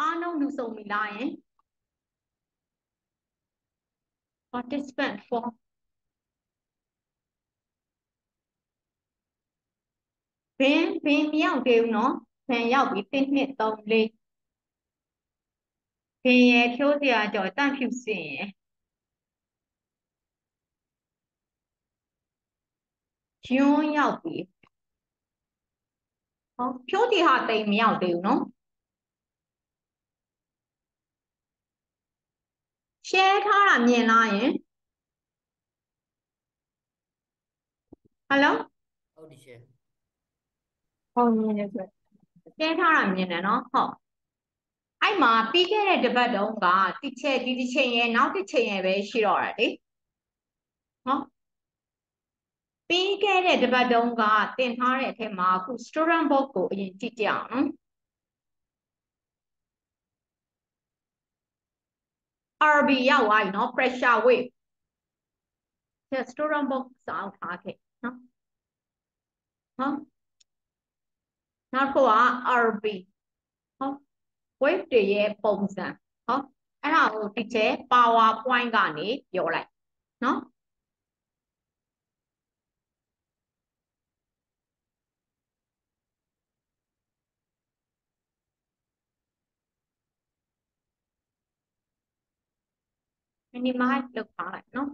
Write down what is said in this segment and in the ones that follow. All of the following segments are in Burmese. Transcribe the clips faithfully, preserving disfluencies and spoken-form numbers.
အားလုံးလူစုံပြီလားယင် participant for ဘင်းဘင်းမရောက်သေးဘူးနော်ဘင်းရောက်ပြီတစ်နှစ်သုံးလေးဘင်းရဲ့ဖြိုးစရာကြောတန့်ဖြူစင်ရဲ့ကျွန်းရောက်ပြီဟောဖြိုးတီဟာတိမ်မရောက်သေးဘူးနော် share ထားတာမြင်လားယင် hello ဟုတ်ဒီ share ဟုတ်မြင်နေဆို share ထားတာမြင်တယ်နော်ဟုတ်အဲ့မှာပြီးခဲ့တဲ့တပတ်တုန်းကတစ်ချက်ဒီတစ်ချိန်ရဲ့နောက်တစ်ချိန်ရဲ့ပဲရှိတော့တာလေဟောပြီးခဲ့တဲ့တပတ်တုန်းကတင်ထားတဲ့အထက်မှာအခု student book ကိုအရင်ကြည့်ကြအောင်နော် R B ရောက်သွားပြီနော် pressure wave ဒီ student book စောင်းထားခဲ့နော်ဟောနောက်တစ်ခုက R B ဟော wave တွေရဲ့ပုံစံဟောအဲ့ဒါကိုဒီချက် PowerPoint ကနေပြောလိုက်နော်minimize လုပ်ထားလိုက်နော်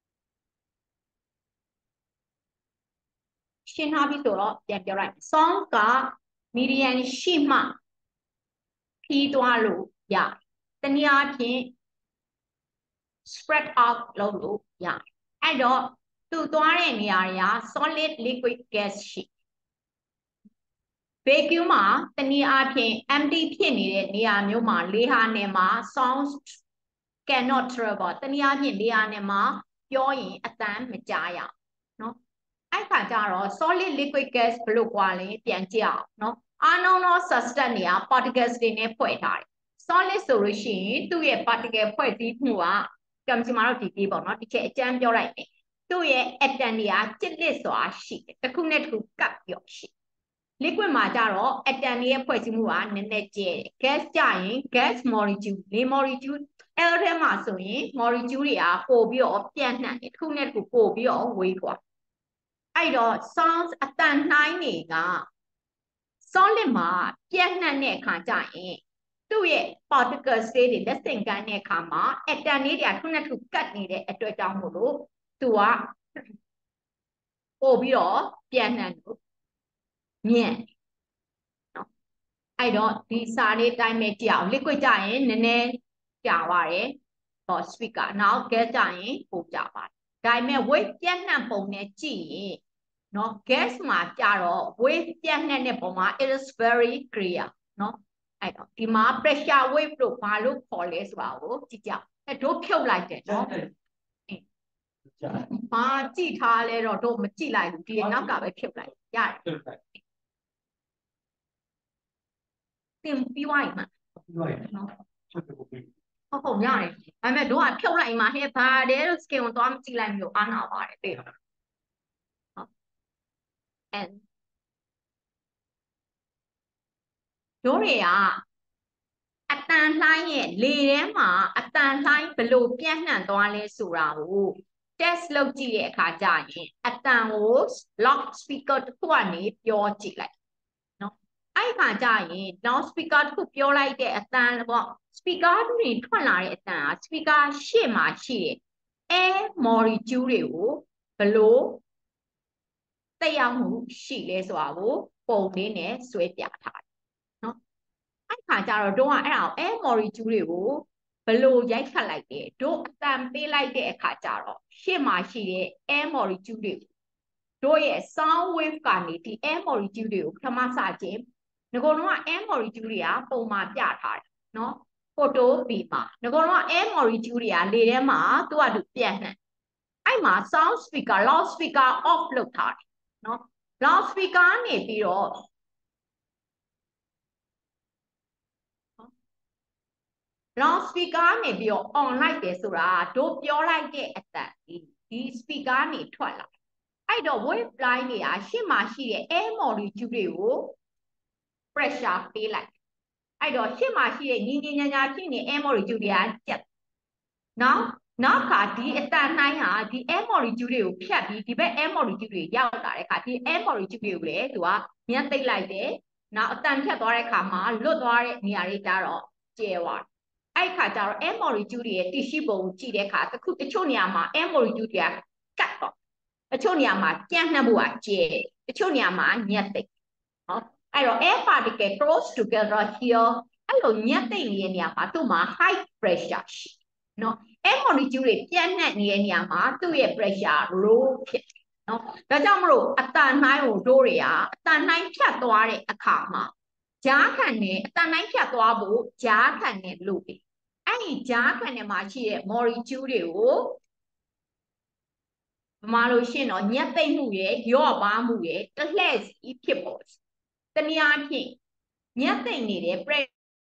ရှင်းထားပြီဆိုတော့ပြန်ပြောလိုက် song က median ရှိမှဖြီးသွားလို့ရတနည်းအားဖြင့် spread out လုပ်လို့ရအဲ့တော့သူသွားတဲ့နေရာတွေက solid liquid gas ရှိ vacuum မှာတနည်းအားဖြင့် empty ဖြစ်နေတဲ့နေရာမျိုးမှာလေဟာနယ်မှာ sound cannot travel တနည်းအားဖြင့်လေဟာနယ်မှာပြောရင်အတန်းမကြားရအောင်နော်အဲ့ခါကျတော့ solid liquid gas ဘယ်လိုကွာလဲပြန်ကြည့်အောင်နော်အားလုံးသော substance တွေက particles တွေနဲ့ဖွဲ့ထားတယ် solid ဆိုလို့ရှိရင်သူ့ရဲ့ particle ဖွဲ့စည်းမှုကကံစီမှာတော့ဒီပြေးပေါ့နော်ဒီချက်အကျမ်းပြောလိုက်မယ်သူ့ရဲ့ atom တွေကကြစ်လစ်စွာရှိတယ်တစ်ခုနဲ့တစ်ခုကပ်ပြီးတော့ရှိ liquid မှာကြတော့ atom ရဲ့ဖွဲ့စည်းမှုကနည်းနည်းကျဲတယ် gas ကြရင် gas molecule လေ molecule အဲ့ထဲမှာဆိုရင် molecule တွေကပို့ပြီးတော့ပြန့်နှံ့တယ်တစ်ခုနဲ့တစ်ခုပို့ပြီးတော့ဝေးသွားအဲ့တော့ sound အတန်နှိုင်းတွေက solid မှာပြန့်နှံ့တဲ့အခါကျရင်သူ့ရဲ့ particles တွေလက်ဆင့်ကမ်းတဲ့အခါမှာ atom လေးတွေကတစ်ခုနဲ့တစ်ခုကတ်နေတဲ့အတွက်ကြောင့်မို့လို့သူကပို့ပြီးတော့ပြန့်နှံ့လို့မြင့်နော်အဲ့တော့ဒီစာလေးအတိုင်းပဲကြည့်အောင် liquid ကြရင်နည်းနည်းကြာပါတယ်ဟော speaker နောက် gas ကြရင်ပိုကြာပါတယ်ဒါပေမဲ့ wave ပြန့်နှံ့ပုံနဲ့ကြည့်ရင်နော် gas မှာကြတော့ wave ပြန့်နှံ့တဲ့ပုံမှာ it is very clear နော်အဲ့တော့ဒီမှာ pressure wave လို့ဘာလို့ခေါ်လဲဆိုတာကိုကြည့်ကြအဲ့တို့ဖြုတ်လိုက်တယ်နော်ဘာကြည့်ထားလဲတော့တို့မကြည့်လိုက်ဘူးဒီနောက်ကပဲဖြုတ်လိုက်ရတယ်တင်ပြီးသွားရင်မှပြီးသွားရင်နော်ဟုတ်ဟုတ်ရတယ်ဒါပေမဲ့တို့ကဖြုတ်လိုက်မှဟဲ့ဘာလဲလို့ skin ကိုသွားမကြည့်လိုက်မျိုးအားနာပါတယ်တဲ့ဟုတ် and တို့တွေကအတန်လှိုင်းရဲ့လေထဲမှာအတန်လှိုင်းဘယ်လိုပြန့်နှံ့သွားလဲဆိုတာကို test လုပ်ကြည့်တဲ့အခါကျရင်အတန်ကို loud speaker တစ်ခုကနေပြောကြည့်လိုက်နော်အဲ့ခါကျရင် loud speaker တစ်ခုပြောလိုက်တဲ့အတန်ပေါ့ speaker တွေထွက်လာတဲ့အတန်က speaker ရှေ့မှာရှိတဲ့ air molecule တွေကိုဘယ်လိုတက်ရောက်မှုရှိလဲဆိုတာကိုပုံလေးနဲ့ဆွဲပြထားတယ်နော်အဲ့ခါကျတော့တို့ကအဲ့ဒါကို air molecule တွေကိုဘယ်လိုရိုက်ခတ်လိုက်လဲတို့အတန်ပေးလိုက်တဲ့အခါကျတော့ရှေ့မှာရှိတဲ့ air molecule တွေတို့ရဲ့ sound wave ကနေဒီ air molecule တွေကိုပထမစခြင်းငကုံတော့ air molecule တွေကပုံမှာပြထားတယ်နော် photo B မှာငကုံတော့ air molecule တွေကလေထဲမှာသူကသူပြန့်နှံ့အဲ့မှာ sound speaker loud speaker off လုပ်ထားတယ်နော် loud speaker နေပြီးတော့loud speaker နေပြီးတော့ on လိုက်တယ်ဆိုတာတို့ပြောလိုက်တဲ့အတန်ဒီဒီ speaker နေထွက်လာအဲ့တော့ wave line တွေကရှေ့မှာရှိတဲ့ air molecule တွေကို pressure ပေးလိုက်အဲ့တော့ရှေ့မှာရှိတဲ့ညီညီညာညာဖြစ်နေ air molecule တွေကကျက်နော်နောက်ကဒီအတန်နှိုင်းဟာဒီ air molecule တွေကိုဖြတ်ပြီးဒီဘက် air molecule တွေရောက်လာတဲ့အခါဒီ air molecule တွေကိုလည်းသူကမြတ်သိပ်လိုက်တယ်နောက်အတန်ဖြတ်သွားတဲ့အခါမှာလွတ်သွားတဲ့နေရာတွေကြတော့ကျဲသွားအဲ့ခါကျတော့ air molecule တွေရဲ့တရှိပုံကြည့်တဲ့အခါတခုတချို့နေရာမှာ air molecule တွေကကတ်တော့တချို့နေရာမှာပြန့်နှံ့ဖို့ကကျဲတချို့နေရာမှာညက်သိပ်နော်အဲ့တော့ air particle close together here အဲ့လိုညက်သိပ်နေတဲ့နေရာမှာသူ့မှာ high pressure ရှိနော် air molecule တွေပြန့်နှံ့နေတဲ့နေရာမှာသူ့ရဲ့ pressure low ဖြစ်နော်ဒါကြောင့်မလို့အတန်နှိုင်းကိုတို့တွေကအတန်နှိုင်းဖြတ်သွားတဲ့အခါမှာကြားခံနဲ့အတန်နှိုင်းဖြတ်သွားဖို့ကြားခံနဲ့လို့ပြီအဲ့ဒီကြားခံနဲ့မှာရှိတဲ့ molecule တွေကိုမလို့ရှင်းတော့ညက်သိမ့်မှုရဲ့ရော့ပါမှုရဲ့တလှည့်စီဖြစ်ပေါ်တနည်းအားဖြင့်ညက်သိမ့်နေတဲ့ pressure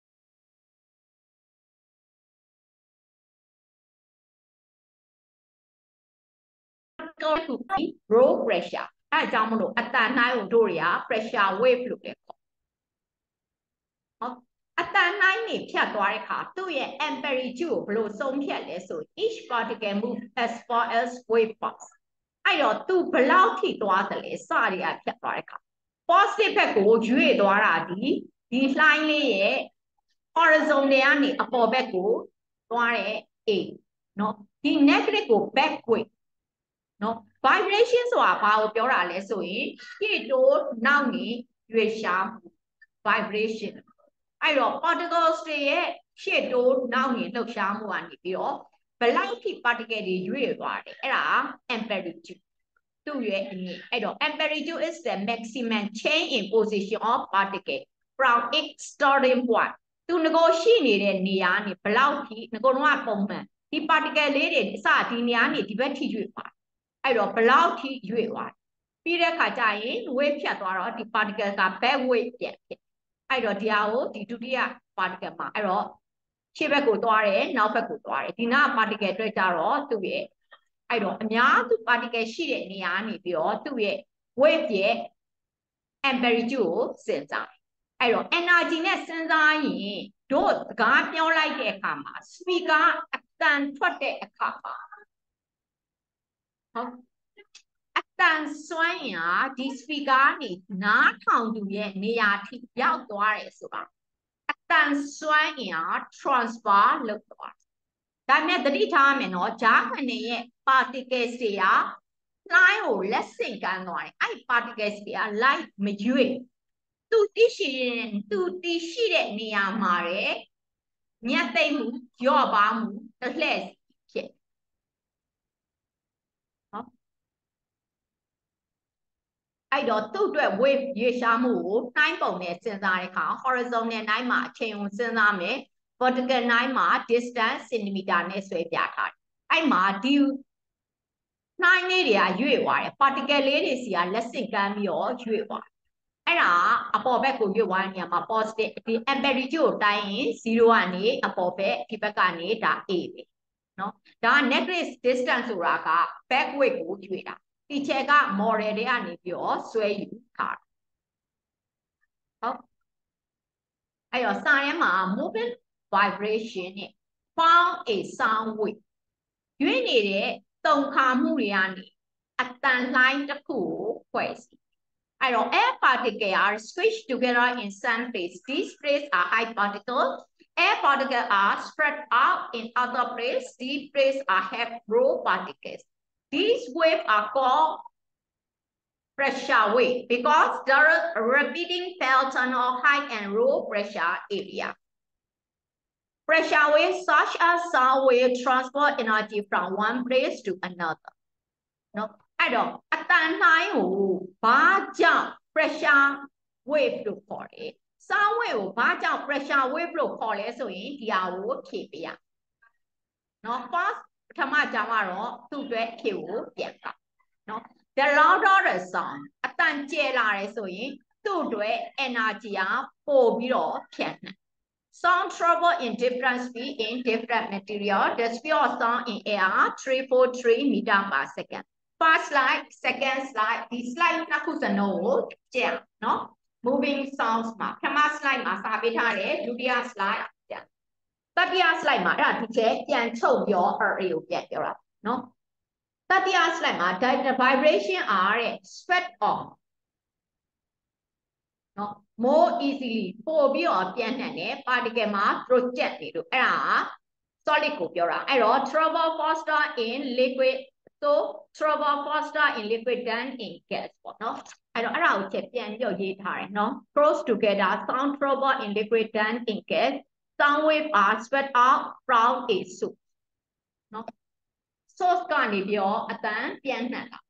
row pressure အဲအကြောင်းမလို့အတန်နှိုင်းကိုတို့တွေက pressure wave လို့လည်းခေါ်ဟုတ်အတန်နှိုင်းနေဖြတ်သွားတဲ့အခါသူ့ရဲ့ amplitude ကိုဘယ်လိုဆုံးဖြတ်လဲဆို each particle move as far as wave path အဲ့တော့သူဘယ်လောက်ထိသွားသလဲစတွေကဖြတ်သွားတဲ့အခါ positive ဘက်ကိုရွေ့သွားတာဒီဒီလှိုင်းလေးရဲ့ horizon တွေကနေအပေါ်ဘက်ကိုသွားတဲ့ A နော်ဒီ negative ကို backward နော် vibration ဆိုတာဘာကိုပြောတာလဲဆိုရင်ရှေ့တိုးနောက်နေရွေ့ရှား vibration အဲ့တော့ particles တွေရဲ့ရှေ့တိုးနောက်နေလှုပ်ရှားမှုကနေပြီးတော့ဘယ်လောက်ထိ particle တွေရွေ့သွားတယ်အဲ့ဒါ amplitude သူ့ရဲ့အမြင့်အဲ့တော့ amplitude is the maximum change in position of particle from its starting point သူငကိုရှိနေတဲ့နေရာနေဘယ်လောက်ထိငကိုတော့ပုံမှန်ဒီ particle လေးတွေအစဒီနေရာနေဒီဘက်ထိရွေ့သွားအဲ့တော့ဘယ်လောက်ထိရွေ့သွားပြီးတဲ့အခါကျရင် wave ဖြတ်သွားတော့ဒီ particle က back wave ပြန်ဖြစ်အဲ့တော့ဒီဟာကိုဒီဒုတိယ particle မှာအဲ့တော့ရှေ့ဘက်ကိုသွားတယ်နောက်ဘက်ကိုသွားတယ်ဒီနာ particle အတွက်ကြတော့သူ့ရဲ့အဲ့တော့အများစု particle ရှိတဲ့နေရာနေပြီးတော့သူ့ရဲ့ wave ရဲ့ amplitude ကိုစဉ်းစားအဲ့တော့ energy နဲ့စဉ်းစားရင်တို့စကားပြောလိုက်တဲ့အခါမှာ speaker အတန်ထွက်တဲ့အခါမှာဟုတ်အတန်စွမ်းရာဒီ speaker နေနားထောင်သူရဲ့နေရာထိရောက်သွားတယ်ဆိုတာအတန်စွမ်းရာ transfer လုပ်သွားဒါနဲ့သတိထားမယ်နော်ဂျားခဏရဲ့ particles တွေကလှိုင်းကိုလက်ဆင့်ကမ်းသွားတယ်အဲ့ particles တွေက light မရွေ့သူတိရှိရင်သူတိရှိတဲ့နေရာမှာရယ်ညက်သိမ့်မှုရော့ပါမှုတလှည့်ဖြစ်ဟုတ်အဲ့တော့သူ့အတွက် wave ရွေ့ရှားမှုကိုနှိုင်းပုံနဲ့စဉ်းစားတဲ့အခါ horizontal နှိုင်းမှာအချိန်ကိုစဉ်းစားမယ် vertical နှိုင်းမှာ distance centimeter နဲ့ဆွဲပြထားတယ်အဲ့မှာဒီနှိုင်းလေးတွေကရွေ့သွားတယ် particle လေးတွေစီကလက်ဆင့်ကမ်းပြီးတော့ရွေ့သွားအဲ့ဒါအပေါ်ဘက်ကိုရွေ့သွားတဲ့နေရာမှာ positive ဒီ amplitude ကိုတိုင်းရင်zeroကနေအပေါ်ဘက်ဒီဘက်ကနေဒါ A ပဲနော်ဒါ negative distance ဆိုတာက backward ကိုရွေ့တာဒီချက် model တွေကနေပြီးတော့ဆွဲယူထားဟုတ်အဲ့တော့စာထဲမှာ moving vibration နဲ့ found a sound wave ရွေ့နေတဲ့တုန်ခါမှုတွေကနေအတန်လှိုင်းတစ်ခုကိုဖွဲ့စည်းအဲ့တော့ air particles are squished together in some place these places are high particles air particles are spread out in other places these places are have low particles these waves are called pressure wave because there is a repeating pattern of high and low pressure area pressure waves such as sound wave transport energy from one place to another နော်အဲ့တော့အတန်လှိုင်းကိုဘာကြောင့် pressure wave လို့ခေါ်တယ် sound wave ကိုဘာကြောင့် pressure wave လို့ခေါ်လဲဆိုရင်ဒီဟာကိုဖြေပေးရနော် first ပထမကြောင်ကတော့သူ့အတွက်ဖြေကိုပြန်ပါနော် the louder the sound အတန်ကျယ်လာတယ်ဆိုရင်သူ့အတွက် energy ကပို့ပြီးတော့ဖြန့်နှံ့Sound travel in different speed in different material. The speed of sound in air three hundred forty-three meters per second. First slide, second slide. This slide နှစ်ခုစလုံးကိုကြည့်နော် moving sounds မှာပထမ slide မှာစာပေးထားတယ်ဒုတိယ slide တတိယ slide မှာအဲ့ဒါဒီကျဲပြန်ချုပ်ပြော array ကိုပြန်ပြောတာနော်တတိယ slide မှာ the vibration are တဲ့ spread on နော် more easily ပို့ပြီးတော့ပြန်နှံ့တယ် particle မှာ project နေလို့အဲ့ဒါ solid ကိုပြောတာအဲ့တော့ travel faster in liquid so travel faster in liquid than in gas ပေါ့နော်အဲ့တော့အဲ့ဒါကိုချက်ပြန်ပြီးတော့ရေးထားတယ်နော် close together sound travel in liquid than in gas sound wave are spread out from a source နော် source ကနေပြီးတော့အတန်ပြန်နှံ့တာ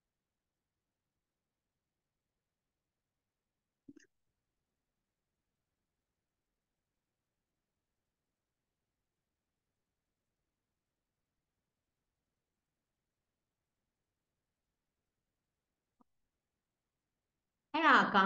အဲ့ဒါက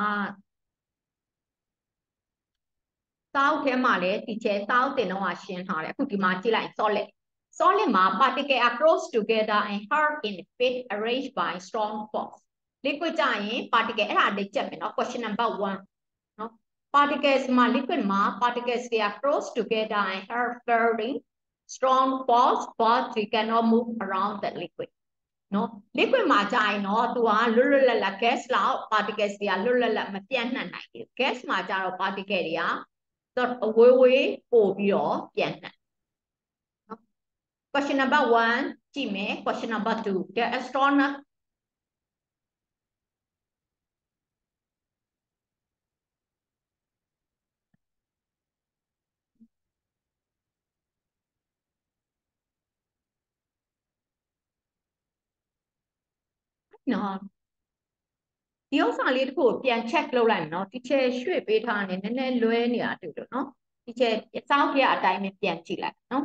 စောက်ထဲမှာလည်းဒီကျဲစောက်တင်တော့ရှင်းထားတယ်အခုဒီမှာကြည့်လိုက် solid solid မှာ particle are close together and hard in fit arranged by strong force liquid ကြရင် particle အဲ့ဒါလေးချက်မယ်နော် question number one နော် particles မှာ liquid မှာ particles they are close together and hard bearing strong force but they cannot move around the liquid နော် liquid မှာကြရင်တော့သူကလွတ်လွတ်လပ်လပ် gas လောက် particles တွေကလွတ်လွတ်လပ်မပြန့်နှံ့နိုင်ဘူး gas မှာကြတော့ particle တွေကအဝေးဝေးပို့ပြီးတော့ပြန်နှံ့ question number one ကြည့်မယ် question number two the astronaut နော်ဒီဥစ္စာလေးတစ်ခုပြန် check လုပ်လိုက်မယ်နော် teacher ရွှေ့ပေးထားနေနည်းနည်းလွဲနေတာတွေ့လို့နော် teacher စောင့်ကြအတိုင်းပဲပြန်ကြည့်လိုက်နော်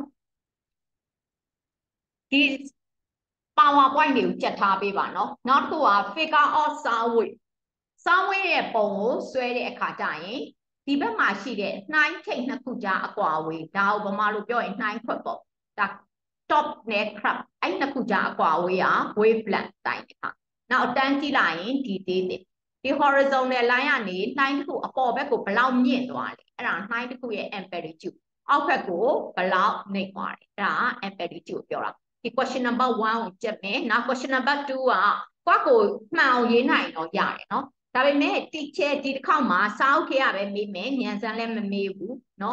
ဒီ PowerPoint တွေကိုကြက်ထားပေးပါနော်နောက်တစ်ခုက figure of sound wave sound wave ရဲ့ပုံကိုဆွဲတဲ့အခါကျရင်ဒီဘက်မှာရှိတဲ့နှိုင်းထိပ်နှစ်ခုကြားအကွာအဝေးဒါကိုဗမာလိုပြောရင်နှိုင်းခွက်ပေါ့ဒါ top နဲ့ crop အဲ့နှစ်ခုကြားအကွာအဝေးက wavelength တိုင်းနေတာနောက်အတန်းကြည့်လိုက်ရင်ဒီသေးတယ်ဒီ horizontal line ကနေနှိုင်းတစ်ခုအပေါ်ဘက်ကိုဘယ်လောက်မြင့်သွားလဲအဲ့ဒါနှိုင်းတစ်ခုရဲ့ amplitude အောက်ဘက်ကိုဘယ်လောက်နှိမ့်သွားလဲအဲ့ဒါ amplitude ကိုပြောတာဒီ question number one ကိုကြည့်မယ်နောက် question number two ကကွက်ကိုမှန်အောင်ရေးနိုင်တော့ရတယ်နော်ဒါပေမဲ့ teacher ဒီတစ်ခေါက်မှာစောက်ခဲ့ရပဲမေးမယ်ဉာဏ်စမ်းလည်းမမေးဘူးနော်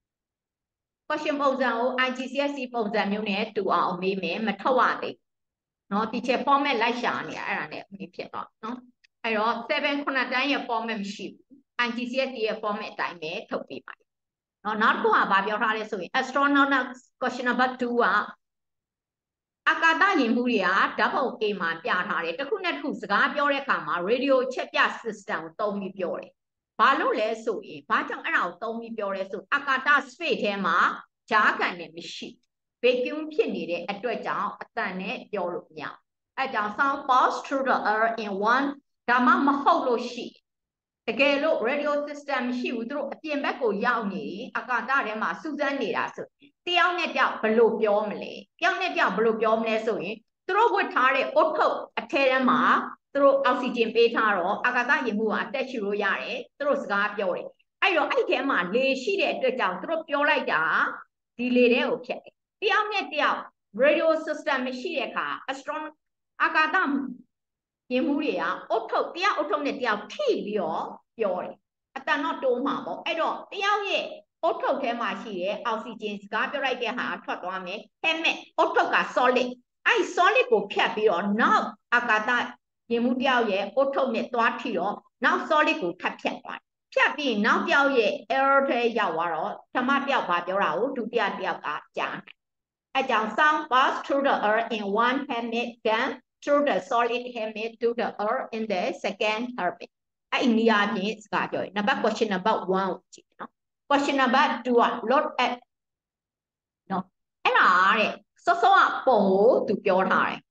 question ပုံစံကို I G C S E ပုံစံမျိုးနဲ့တူအောင်မေးမယ်မထုတ်ရသေးနော် teacher format လိုက်ရှာနေရအဲ့ဒါနဲ့မေးဖြစ်တော့နော်အဲ့တော့seven ခုနှစ်တန်းရဲ့ format မရှိဘူး I G C S E ရဲ့ format အတိုင်းပဲထုတ်ပေးပါနော်နောက်တစ်ခုကဘာပြောထားလဲဆိုရင် astronaut question number two ကအာကာသယာဉ်မှုတွေကဓာတ်ပုံ A မှာပြထားတယ်တစ်ခုနဲ့တစ်ခုစကားပြောတဲ့အခါမှာ radio ချက်ပြ system ကိုသုံးပြီးပြောတယ်ဘာလို့လဲဆိုရင်ဘာကြောင့်အဲ့ဒါကိုသုံးပြီးပြောလဲဆိုအာကာသ space ထဲမှာဂျားကန်နဲ့မရှိ vacuum ဖြစ်နေတဲ့အတွက်ကြောင့်အတန်နဲ့ပြောလို့မရအဲကြောင့် sound pass through the air in one ဒါမှမဟုတ်လို့ရှိတကယ်လို့ radio system မရှိဘူးသူတို့အပြင်ဘက်ကိုရောက်နေအာကာသထဲမှာစူးစမ်းနေတာဆိုတယောက်နဲ့တယောက်ဘယ်လိုပြောမလဲတယောက်နဲ့တယောက်ဘယ်လိုပြောမလဲဆိုရင်သူတို့ဝတ်ထားတဲ့အုတ်ထုတ်အထဲထဲမှာသူတို့အောက်ဆီဂျင်ပေးထားတော့အာကာသယာဉ်မှုကအသက်ရှူလို့ရတယ်သူတို့စကားပြောတယ်အဲ့တော့အဲ့ထဲမှာလေရှိတဲ့အတွက်ကြောင့်သူတို့ပြောလိုက်တာဒီလေထဲကိုဖြတ်တယ်တယောက်နဲ့တယောက် radio system မရှိတဲ့အခါ astronaut အာကာသယာဉ်မှုတွေကအုတ်ထုတ်တယောက်အုတ်ထုတ်နဲ့တယောက်ထိပြီးတော့ပြောတယ်အတန်တော့တိုးမှာပေါ့အဲ့တော့တယောက်ရဲ့အုတ်ထုတ်ထဲမှာရှိတဲ့အောက်ဆီဂျင်စကားပြောလိုက်တဲ့ဟာထွက်သွားမယ်ဟဲ့မဲ့အုတ်ထုတ်က solid အဲ့ solid ကိုဖြတ်ပြီးတော့နောက်အာကာသယာဉ်မှုတယောက်ရဲ့အုတ်ထုတ်နဲ့သွားထိတော့နောက် solid ကိုထပ်ဖြတ်သွားဖြတ်ပြီးနောက်တယောက်ရဲ့ error ထဲရောက်သွားတော့ဓမ္မတယောက်ဘာပြောတာကိုဒုတိယတယောက်ကကြားအဲကြောင့် sound pass through the air in one hermit then through the solid hermit to the air in the second hermit အဲ့ဒီနေရာချင်းစကားပြောရင် number question number one ကိုကြည့်နော် question number two က load at နော်အဲ့ဒါတဲ့စောစောကပုံကိုသူပြောထားတယ်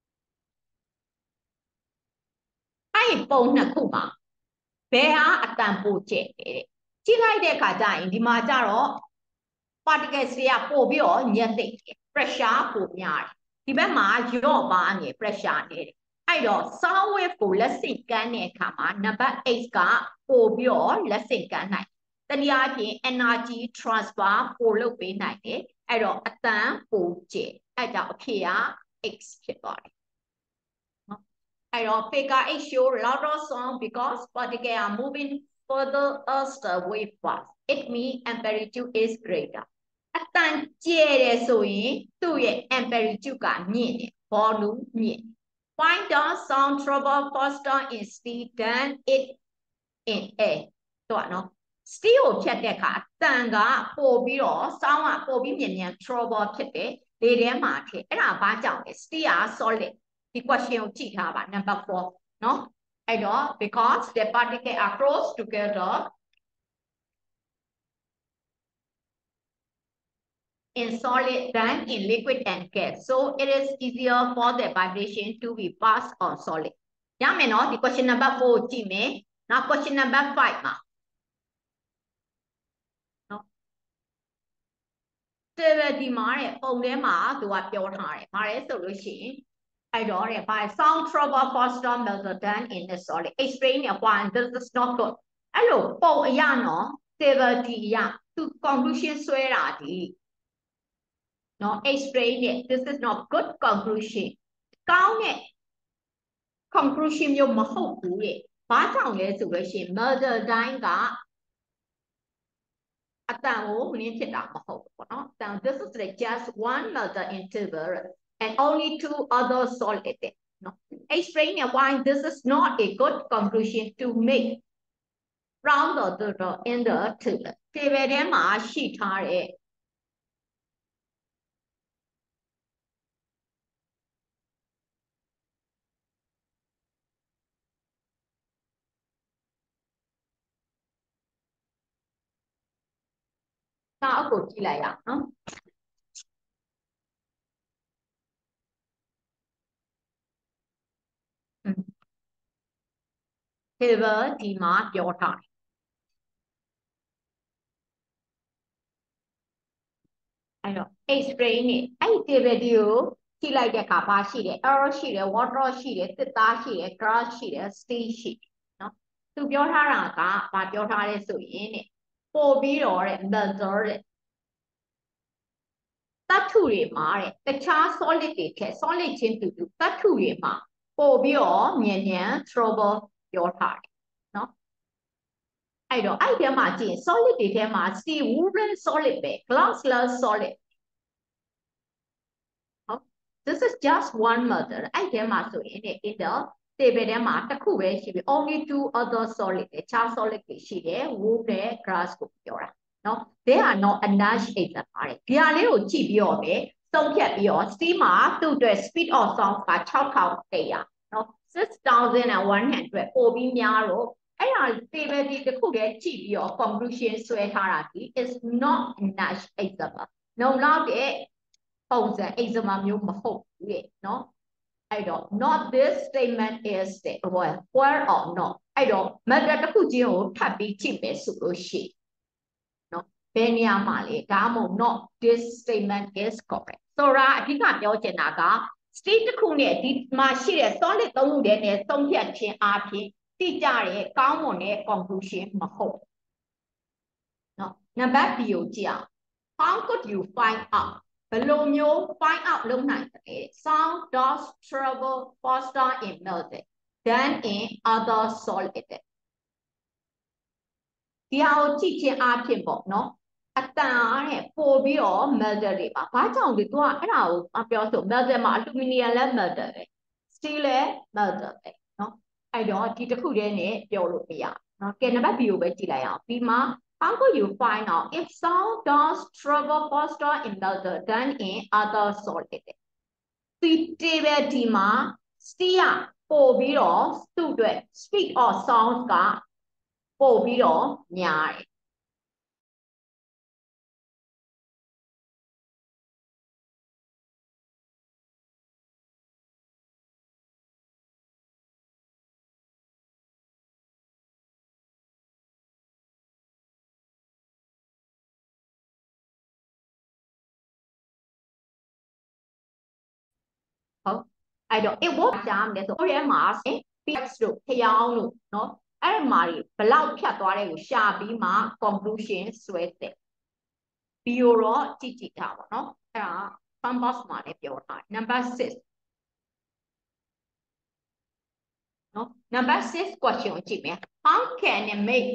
အဲ့ဒီပုံနှစ်ခုမှာဘယ်ဟာအတန်ပိုကျဲတဲ့ကြည့်လိုက်တဲ့အခါကျရင်ဒီမှာကျတော့ particles တွေကပို့ပြီးတော့ညက်သိတယ် pressure ပိုများတယ်ဒီဘက်မှာရော့ပါနေ pressure နေတယ်အဲ့အဲ့တော့ sound wave ကိုလက်ဆင့်ကမ်းတဲ့အခါမှာ number eight ကပို့ပြီးတော့လက်ဆင့်ကမ်းနိုင်တနည်းအားဖြင့် energy transfer ပို့လုပ်ပေးနိုင်တယ်အဲ့တော့အတန်ပိုကျဲအဲ့ကြောင့်အဖြေက x ဖြစ်သွားတယ်နော်အဲ့တော့ figure eight show louder sound because particle are moving further as the wave pass it means amplitude is greater အတန်ကျဲတယ်ဆိုရင်သူ့ရဲ့ amplitude ကမြင့်တယ် volume မြင့် find the sound travel faster in speed than it in air တော့နော် speed ကိုဖြတ်တဲ့အခါအတန်ကပို့ပြီးတော့ sound ကပို့ပြီးမြန်မြန် travel ဖြစ်တယ်လေထဲမှာထည့်အဲ့ဒါဘာကြောင့်လဲ speed က solid ဒီ question ကိုကြည့်ထားပါ number four နော်အဲ့တော့ because the particle are close together in solid than in liquid and gas so it is easier for the vibration to be passed on solid ရမယ်နော်ဒီ question number four ကိုကြည့်မယ်နောက် question number five မှာနော် stability မှာတဲ့ပုံထဲမှာသူကပြောထားတယ်ဘာလဲဆိုလို့ရှိရင်အဲ့တော့တဲ့ဘာ sound travel faster melted than in the solid explain why this is not good အဲ့လိုပုံအရနော် stability အရသူ conclusion ဆွဲတာဒီနော် explain it this is not good conclusion ကောင်းတဲ့ conclusion မျိုးမဟုတ်ဘူးတဲ့ဘာကြောင့်လဲဆိုလို့ရှိရင် melted တိုင်းကအတန်ကိုနင်းဖြစ်တာမဟုတ်ဘူးပေါ့နော်အတန် this is like just one melted interval and only two other solid နော် explain why this is not a good conclusion to make from the the in the table table ထဲမှာရှိထားတဲ့စာအုပ်ကိုကြည့်လိုက်ရအောင်နော်table ဒီမှာပြောထားတယ်အဲ့တော့ explain နေအဲ့ဒီ table ဒီကိုကြည့်လိုက်တဲ့အခါဘာရှိတယ် air ရှိတယ် water ရှိတယ်သစ်သားရှိတယ် grass ရှိတယ် steel ရှိတယ်နော်သူပြောထားတာကဘာပြောထားလဲဆိုရင်တဲ့ပို့ပြီးတော့တဲ့ metal တဲ့သတ္ထုတွေမှာတဲ့တခြား solid တွေထက် solid ချင်းတူတူသတ္ထုတွေမှာပို့ပြီးတော့မြန်မြန် trouble ပြောထားတယ်နော်အဲ့တော့အဲ့ထဲမှာကြည့် solid တွေထဲမှာ steel wooden solid ပဲ glassless solid ဟုတ် this is just one method အဲ့ထဲမှာဆိုရင် in the table ထဲမှာတစ်ခုပဲရှိပြီ only two other solid တခြား solid တွေရှိတယ် wood နဲ့ glass ကိုပြောတာနော် they are not a nice example ပါတယ်ဒီဟာလေးကိုကြည့်ပြီးတော့ပဲဆုံးဖြတ်ပြီးတော့ steam မှာသူ့အတွက် speed of sound ကsix thousand one hundredနော် six thousand one hundred ပို့ပြီးများတော့အဲ့ဒါ table ဒီတစ်ခုတည်းကြည့်ပြီးတော့ conclusion ဆွဲထားတာဒီ is not a nice example လုံလောက်တဲ့ပုံစံ example မျိုးမဟုတ်ဘူးလေနော်အဲ့တော့ not this statement is the well where or not အဲ့တော့ method တစ်ခုချင်းကိုထပ်ပြီးကြည့်မယ်ဆိုလို့ရှိရင်နော်ဘယ်နေရာမှာလဲဒါမှမဟုတ် not this statement is correct ဆိုတာအဓိကပြောချင်တာက state တစ်ခုနဲ့ဒီမှာရှိတဲ့ solid သုံးခုတည်းနဲ့သုံးဖြတ်ခြင်းအပြင်တိကျတဲ့ကောင်းမွန်တဲ့ conclusion မဟုတ်နော် number B ကိုကြည့်အောင် how could you find out ဘယ်လိုမျိုး find out လုပ်နိုင်တယ် sound does travel faster in melted than in other solid ဒီဟာကိုကြည့်ခြင်းအဖြစ်ပေါ့နော်အတန်အားနဲ့ပို့ပြီးတော့ melted တွေပါဘာကြောင့်လဲ तू ကအဲ့ဒါကိုပြောဆို melted မှာ aluminum လည်း melted ပဲ steel လည်း melted ပဲနော်အဲ့တော့ဒီတစ်ခုတည်းနဲ့ပြောလို့မရနော်ကဲနံပါတ် B ကိုပဲကြည့်လိုက်အောင်ဒီမှာ how could you find out if sound does travel faster in melted than in other solid ဒီ table ဒီမှာ steel ကပို့ပြီးတော့သူ့အတွက် speed of sound ကပို့ပြီးတော့များတယ်ဟုတ်အဲ့တော့ it was ကြားမယ်ဆိုအဲ့ဒီမှာ px တို့ဖျောင်းလို့နော်အဲ့ဒီမှာဘလောက်ဖြတ်သွားတဲ့ကိုရှာပြီးမှ conclusion ဆွဲတဲ့ bio တော့ကြည့်ကြည့်ထားပါနော်အဲ့ဒါ fun box မှာလည်းပြောထား number six နော် number six question ကိုကြည့်မယ် how can it make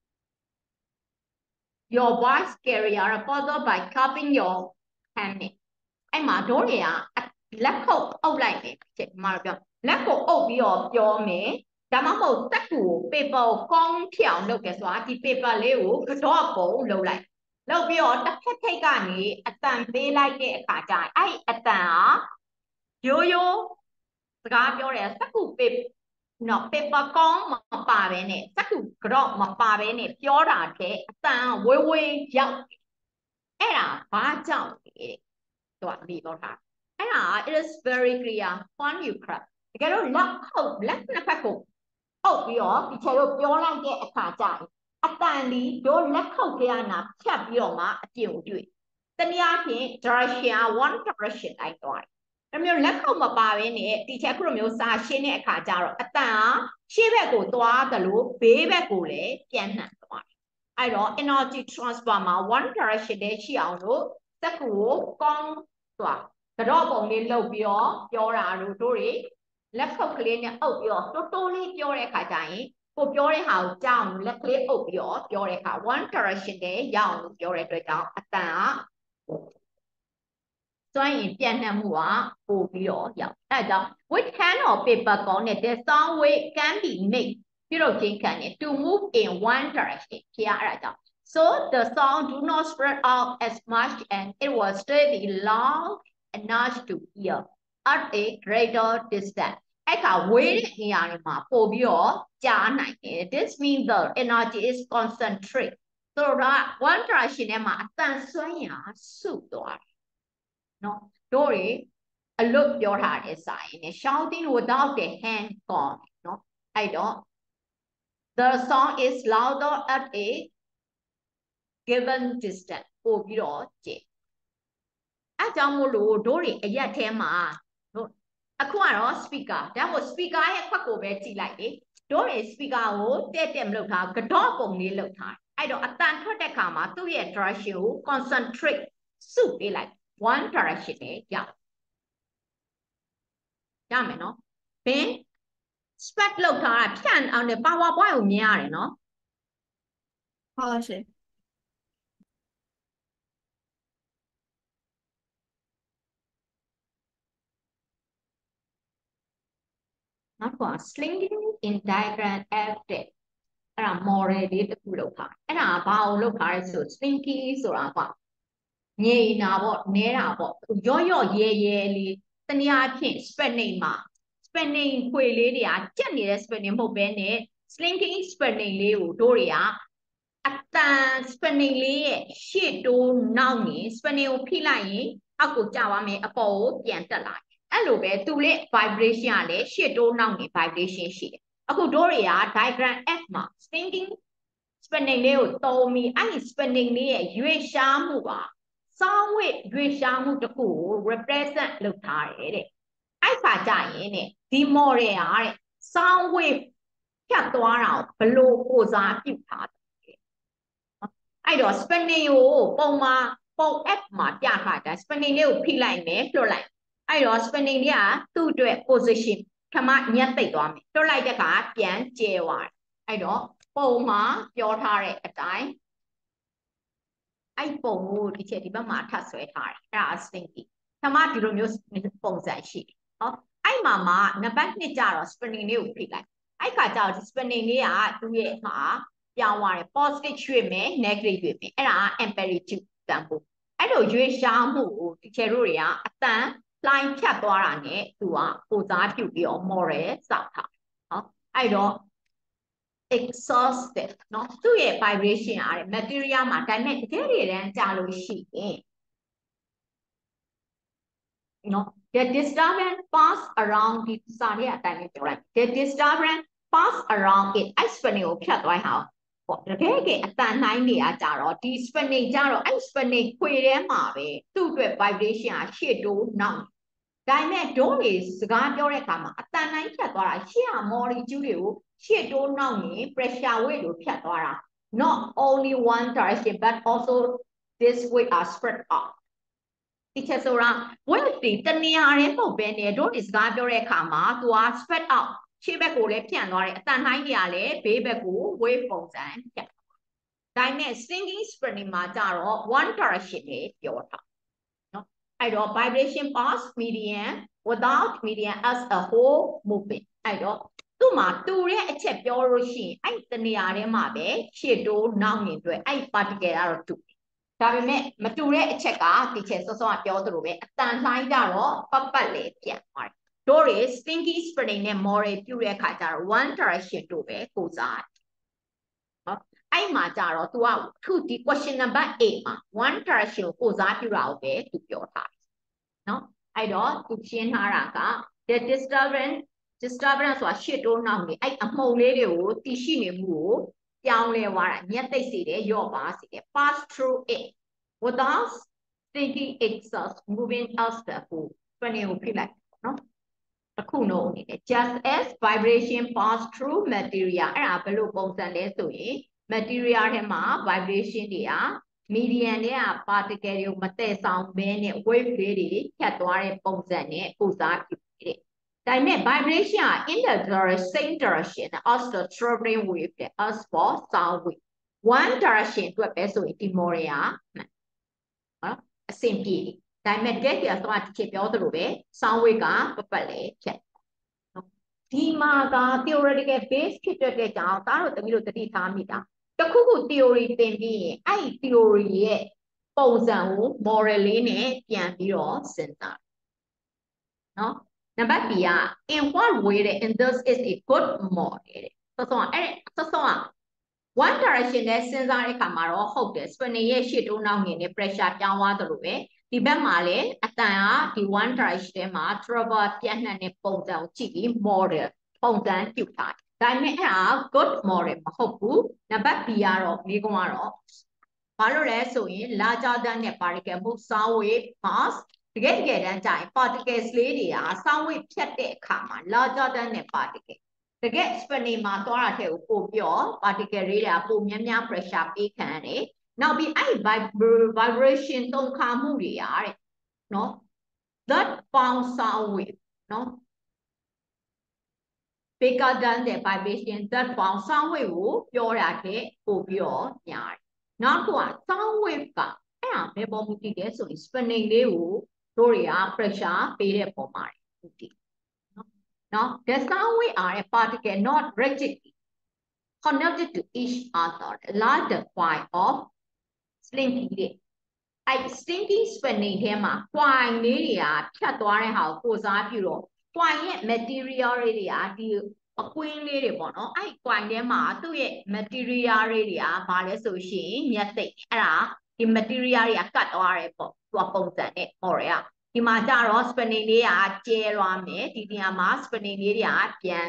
your voice carrier further by cupping your hand အဲ့မှာတို့တွေကလက်ခုပ်အုပ်လိုက်မယ်ဒီမှာပြောလက်ကိုအုပ်ပြီးတော့ပြောမယ်ဒါမှမဟုတ်တက်ကူကို paper ကိုကောင်းဖြောင်လုပ်တယ်ဆိုတာဒီ paper လေးကိုကတော့ပုံလုပ်လိုက်လုပ်ပြီးတော့တစ်ဖက်ထိပ်ကနေအတန်ပေးလိုက်တဲ့အခါကျရင်အဲ့အတန်ဟာရိုးရိုးစကားပြောတယ်တက်ကူ paper နော် paper ကောင်းမပါဘဲနဲ့တက်ကူကတော့မပါဘဲနဲ့ပြောတာတဲ့အတန်ဝေးဝေးရောက်အဲ့ဒါဘာကြောင့်လဲတော့ဒီတော့တာအဲ့ဒါ it is very clear when you crack တကယ်လို့လက်ခုပ်လက်နှစ်ဖက်ကိုအုပ်ပြီးတော့ဒီချေတို့ပြောလိုက်တဲ့အခါကျရင်အတန်ဒီတို့လက်ခုပ်ထဲကနာဖြတ်ပြီးတော့မှအပြင်ကိုတွေ့တနည်းအားဖြင့် direction one direction လိုက်သွားတယ်အဲ့မျိုးလက်ခုပ်မပါဘဲနဲ့ဒီချက်ခုလိုမျိုးစာရှင်းတဲ့အခါကျတော့အတန်ဟာရှေ့ဘက်ကိုသွားတယ်လို့ဘေးဘက်ကိုလည်းပြန်နှံသွားတယ်အဲ့တော့ energy transfer မှာ one direction တည်းရှိအောင်လို့စက်ကူကိုကောင်းသွားကတော့ပုံလေးလှုပ်ပြီးတော့ပြောတာတို့တို့တွေလက်ခုပ်ကလေးနဲ့အုပ်ပြီးတော့တိုးတိုးလေးပြောတဲ့အခါကျရင်ကိုပြောတဲ့ဟာကိုကြောက်လက်ကလေးအုပ်ပြီးတော့ပြောတဲ့အခါ one direction တည်းရအောင်လို့ပြောတဲ့အတွက်ကြောင့်အတန်ကစွမ်းရင်ပြန်နှံ့မှုကပို့ပြီးတော့ရောက်အဲဒါကြောင့် with hand or paper ကောင်းတဲ့ the sound wave can be made ပြုလုပ်ခြင်းခံတယ် to move in one direction ဖြစ်ရအဲ့ဒါကြောင့်so the sound do not spread out as much and it will still be loud enough to hear at a greater distance အဲ့ကဝေးတဲ့နေရာတွေမှာပို့ပြီးတော့ကြားနိုင်တယ် this means the energy is concentrated ဆိုတော့ one direction ထဲမှာအတန်ဆွမ်းရာစုသွားတယ်နော်တို့တွေအလွတ်ပြောထားတဲ့စာရင်းနဲ့ shouting without the hand ကောနော်အဲ့တော့ the song is louder at a given distance ပို့ပြီးတော့ကြည့်အဲကြောင့်မို့လို့တို့တွေအရက်ထဲမှာတို့အခုကတော့ speaker ဒါမို့ speaker ရဲ့ခွက်ကိုပဲကြည့်လိုက်လေတို့တွေ speaker ကိုတက်တက်မလုပ်ထားကတော့ပုံလေးလုပ်ထားအဲ့တော့အတန်ထွက်တဲ့ခါမှာသူ့ရဲ့ direction ကို concentrate စုပေးလိုက် one direction နဲ့ရောက်ရမယ်နော်ဘင်း spread လုပ်ထားတာဖြန့်အောင်နဲ့ PowerPoint ကိုမြင်ရတယ်နော်ဟုတ်ရှင်နောက်တစ်ခုက slinging in diagram f တဲ့အဲ့ဒါ model လေးတစ်ခုလုပ်ထားအဲ့ဒါဘာကိုလုပ်ထားလဲဆို slinging ဆိုတာကငြိမ်တာပေါ့နဲတာပေါ့ရော့ရော့ရဲရဲလေးတနည်းအားဖြင့် spelling မှာ spelling ခွေလေးတွေကကြက်နေတဲ့ spelling မဟုတ်ဘဲနဲ့ slinging spelling လေးကိုတို့တွေကအတန် spelling လေးရဲ့ရှေ့တိုးနောက်နေ spelling ကိုဖိလိုက်ရင်အောက်ကိုကျသွားမယ်အပေါ်ကိုပြန်တက်လာအဲ့လိုပဲသူလေး vibration ကလည်းရှေ့တိုးနောက်နေ vibration ရှိတယ်အခုတို့တွေက diagram F မှာ slinging spelling လေးကိုသုံးပြီးအဲ့ဒီ spelling လေးရဲ့ရွေ့ရှားမှုပါsound wave ရွေ့ရှားမှုတစ်ခုကို represent လုပ်ထားတယ်တဲ့အဲ့ခါကြရင်တဲ့ဒီ model ကတဲ့ sound wave ဖြတ်သွားတာကိုဘလို့ကိုစားပြုထားတယ်အဲ့တော့ spelling ကိုပုံမှာပုံ F မှာပြထားတာ spelling လေးကိုဖိလိုက်မယ်လွှတ်လိုက်အဲ့တော့ spelling လေးကသူ့အတွက် position ခမညက်သိပ်သွားမယ်လွှတ်လိုက်တဲ့အခါပြန်ကျဲသွားတယ်အဲ့တော့ပုံမှာပြောထားတဲ့အတိုင်းအဲ့ပုံကိုဒီချက်ဒီဘက်မှာထပ်ဆွဲထားတယ်အဲ့ဒါ slinky ခမဒီလိုမျိုးပုံစံရှိတယ်ဟောအဲ့မှာမှာနံပါတ်နှစ်ကျတော့ spelling လေးကိုဖိလိုက်အဲ့ခါကျတော့ဒီ spelling လေးကသူ့ရဲ့မှာပြောင်းသွားတယ် positive ရွေ့မယ် negative ရွေ့မယ်အဲ့ဒါ amplitude တန်ဖို့အဲ့လိုရွေ့ရှားမှုကိုဒီချက်တို့တွေကအတန် line ဖြတ်သွားတာနဲ့သူကကိုစားပြုပြီးတော့ model စောက်ထားဟောအဲ့တော့ exhausted เนาะသူ့ရဲ့ vibration အားတဲ့ material မှာဒါပေမဲ့တကယ်တည်းတန်းကြာလို့ရှိရင်เนาะ the disturbance pass around ဒီစာရဲ့အတိုင်းပြောလိုက် the disturbance pass around it အဲ့ spinning ကိုဖြတ်သွားအောင်ပေါ့တကယ်ကအတန်နှိုင်းနေအားကြတော့ဒီ spinning ကြတော့အဲ့ spinning ခွေထဲမှာပဲသူ့အတွက် vibration ကရှေ့တိုးနောက်ဒါပေမဲ့တို့တွေစကားပြောတဲ့အခါမှာအတန်တိုင်းဖြတ်သွားတာရှေ့က molecule တွေကိုရှေ့တိုးနောက်နေ pressure weight လို့ဖြတ်သွားတာ not only one direction but also this weight are spread out ဒီချက်ဆိုတာ weight တွေတနေရာတည်းပုတ်ပဲနေတို့ဒီစကားပြောတဲ့အခါမှာသူက spread out ရှေ့ဘက်ကိုလည်းဖြန့်သွားတယ်အတန်တိုင်းတွေကလည်းဘေးဘက်ကို wave ပုံစံဖြတ်ဒါပေမဲ့ singing spreading မှာကြတော့ one direction ပဲပြောတာနော်အဲ့တော့ vibration past median without median as a whole movement အဲ့တော့သူ့မှာတူတဲ့အချက်ပြောလို့ရှိရင်အဲ့တနေရာထဲမှာပဲရှေ့တိုးနောက်နေတွေ့အဲ့ particle ကတော့တူဒါပေမဲ့မတူတဲ့အချက်ကဒီချက်စောစောကပြောသလိုပဲအတန်လှိုင်းကြတော့ပတ်ပတ်လေပြန်သွားတယ်တို့တွေ stinky spreading နဲ့ model ပြုတဲ့အခါကျတော့ one direction တို့ပဲကိုစားနော်အဲ့မှာကြတော့ तू ကခုဒီ question number eight မှာ one direction ကိုကိုစားပြုတာကိုပဲ तू ပြောထားတယ်နော်အဲ့တော့ तू ရှင်းထားတာက the disturbance disturbance ဆိုတာရှစ်တိုးနောက်နေအဲ့အမှုန်လေးတွေကိုတည်ရှိနေမှုကိုပြောင်းလဲသွားတာညက်သိပ်စေတယ်ရော့ပါစေတယ် pass through it without thinking itself moving us the whole ဘယ်နေကိုဖိလိုက်နော်အခုတော့အနေနဲ့ just as vibration pass through material အဲ့ဒါဘယ်လိုပုံစံလဲဆိုရင် material ထဲမှာ vibration တွေက medium တွေက particle တွေကိုမတည့်ဆောင်ဘဲနဲ့ wave လေးတွေဖြတ်သွားတဲ့ပုံစံနဲ့ကိုစားပြုတယ်ဒါပေမဲ့ vibration က in the same direction as the traveling wave as for sound wave one direction အတွက်ပဲဆိုရင်ဒီ model ကနော်အဆင်ပြေဒါပေမဲ့တကယ်ကြတော့တစ်ချက်ပြောသလိုပဲ sound wave ကပတ်ပတ်လေဖြတ်ဒီမှာက theoretical base ဖြစ်တဲ့ကြောင့်ဒါတို့တမီးတို့တတိထားမိတာတခုခု theory သင်ပြီးရင်အဲ့ theory ရဲ့ပုံစံကို model လေးနဲ့ပြန်ပြီးတော့စဉ်းစားနော်နံပါတ် B က in what way that in this is a good model ဆိုတော့အဲ့ဆိုတော့ one direction နဲ့စဉ်းစားတဲ့အခါမှာတော့ဟုတ်တယ် spinning ရဲ့ရှေ့တိုးနောက်နေနဲ့ pressure ပြောင်းသွားသလိုပဲဒီဘက်မှာလည်းအတန်ကဒီ one direction ထဲမှာ travel ပြန့်နှံ့တဲ့ပုံစံကိုကြည့်ပြီး model ပုံစံပြုထားတယ်ဒါပေမဲ့အဲ့ဒါ good model မဟုတ်ဘူးနံပါတ် B ကတော့မိကုံကတော့ဘာလို့လဲဆိုရင် larger than နဲ့ particle မှု sound wave pass တကယ်တကယ်တမ်းကျရင် particles လေးတွေက sound wave ဖြတ်တဲ့အခါမှာ larger than နဲ့ particle တကယ် spinning မှာသွားတာတဲ့ကိုပို့ပြော particle တွေကပိုများများ pressure ပေးခံရတယ်နောက်ပြီးအဲ့ vibration သုံးခါမှုတွေရတဲ့နော် that found sound wave နော် bigger than the vibration that found sound wave ကိုပြောတာတဲ့ပို့ပြောညာတယ်နောက်တစ်ခုက sound wave ကအဲ့ဒါဘယ်ပေါ်မူတည်လဲဆိုရင် spinning လေးကိုတို့တွေက pressure ပေးတဲ့ပုံမှာမူတည်နော် the sound wave are a particle not rigidly connected to each other like the coil of slinky တဲ့အဲ့ slinky spinning ထဲမှာ coil လေးတွေကဖြတ်သွားတဲ့ဟာကိုကိုစားပြုတော့ coil ရဲ့ material တွေကဒီအကွင်းလေးတွေပေါ့နော်အဲ့ coil ထဲမှာသူ့ရဲ့ material တွေကဘာလဲဆိုရှင်ညက်သိပ်အဲ့ဒါဒီ material တွေကကတ်သွားတယ်ပေါ့သူကပုံစံနဲ့ဟောရဒီမှာကြတော့ spinning လေးကကျဲသွားမယ်ဒီနေရာမှာ spinning လေးတွေကပြန်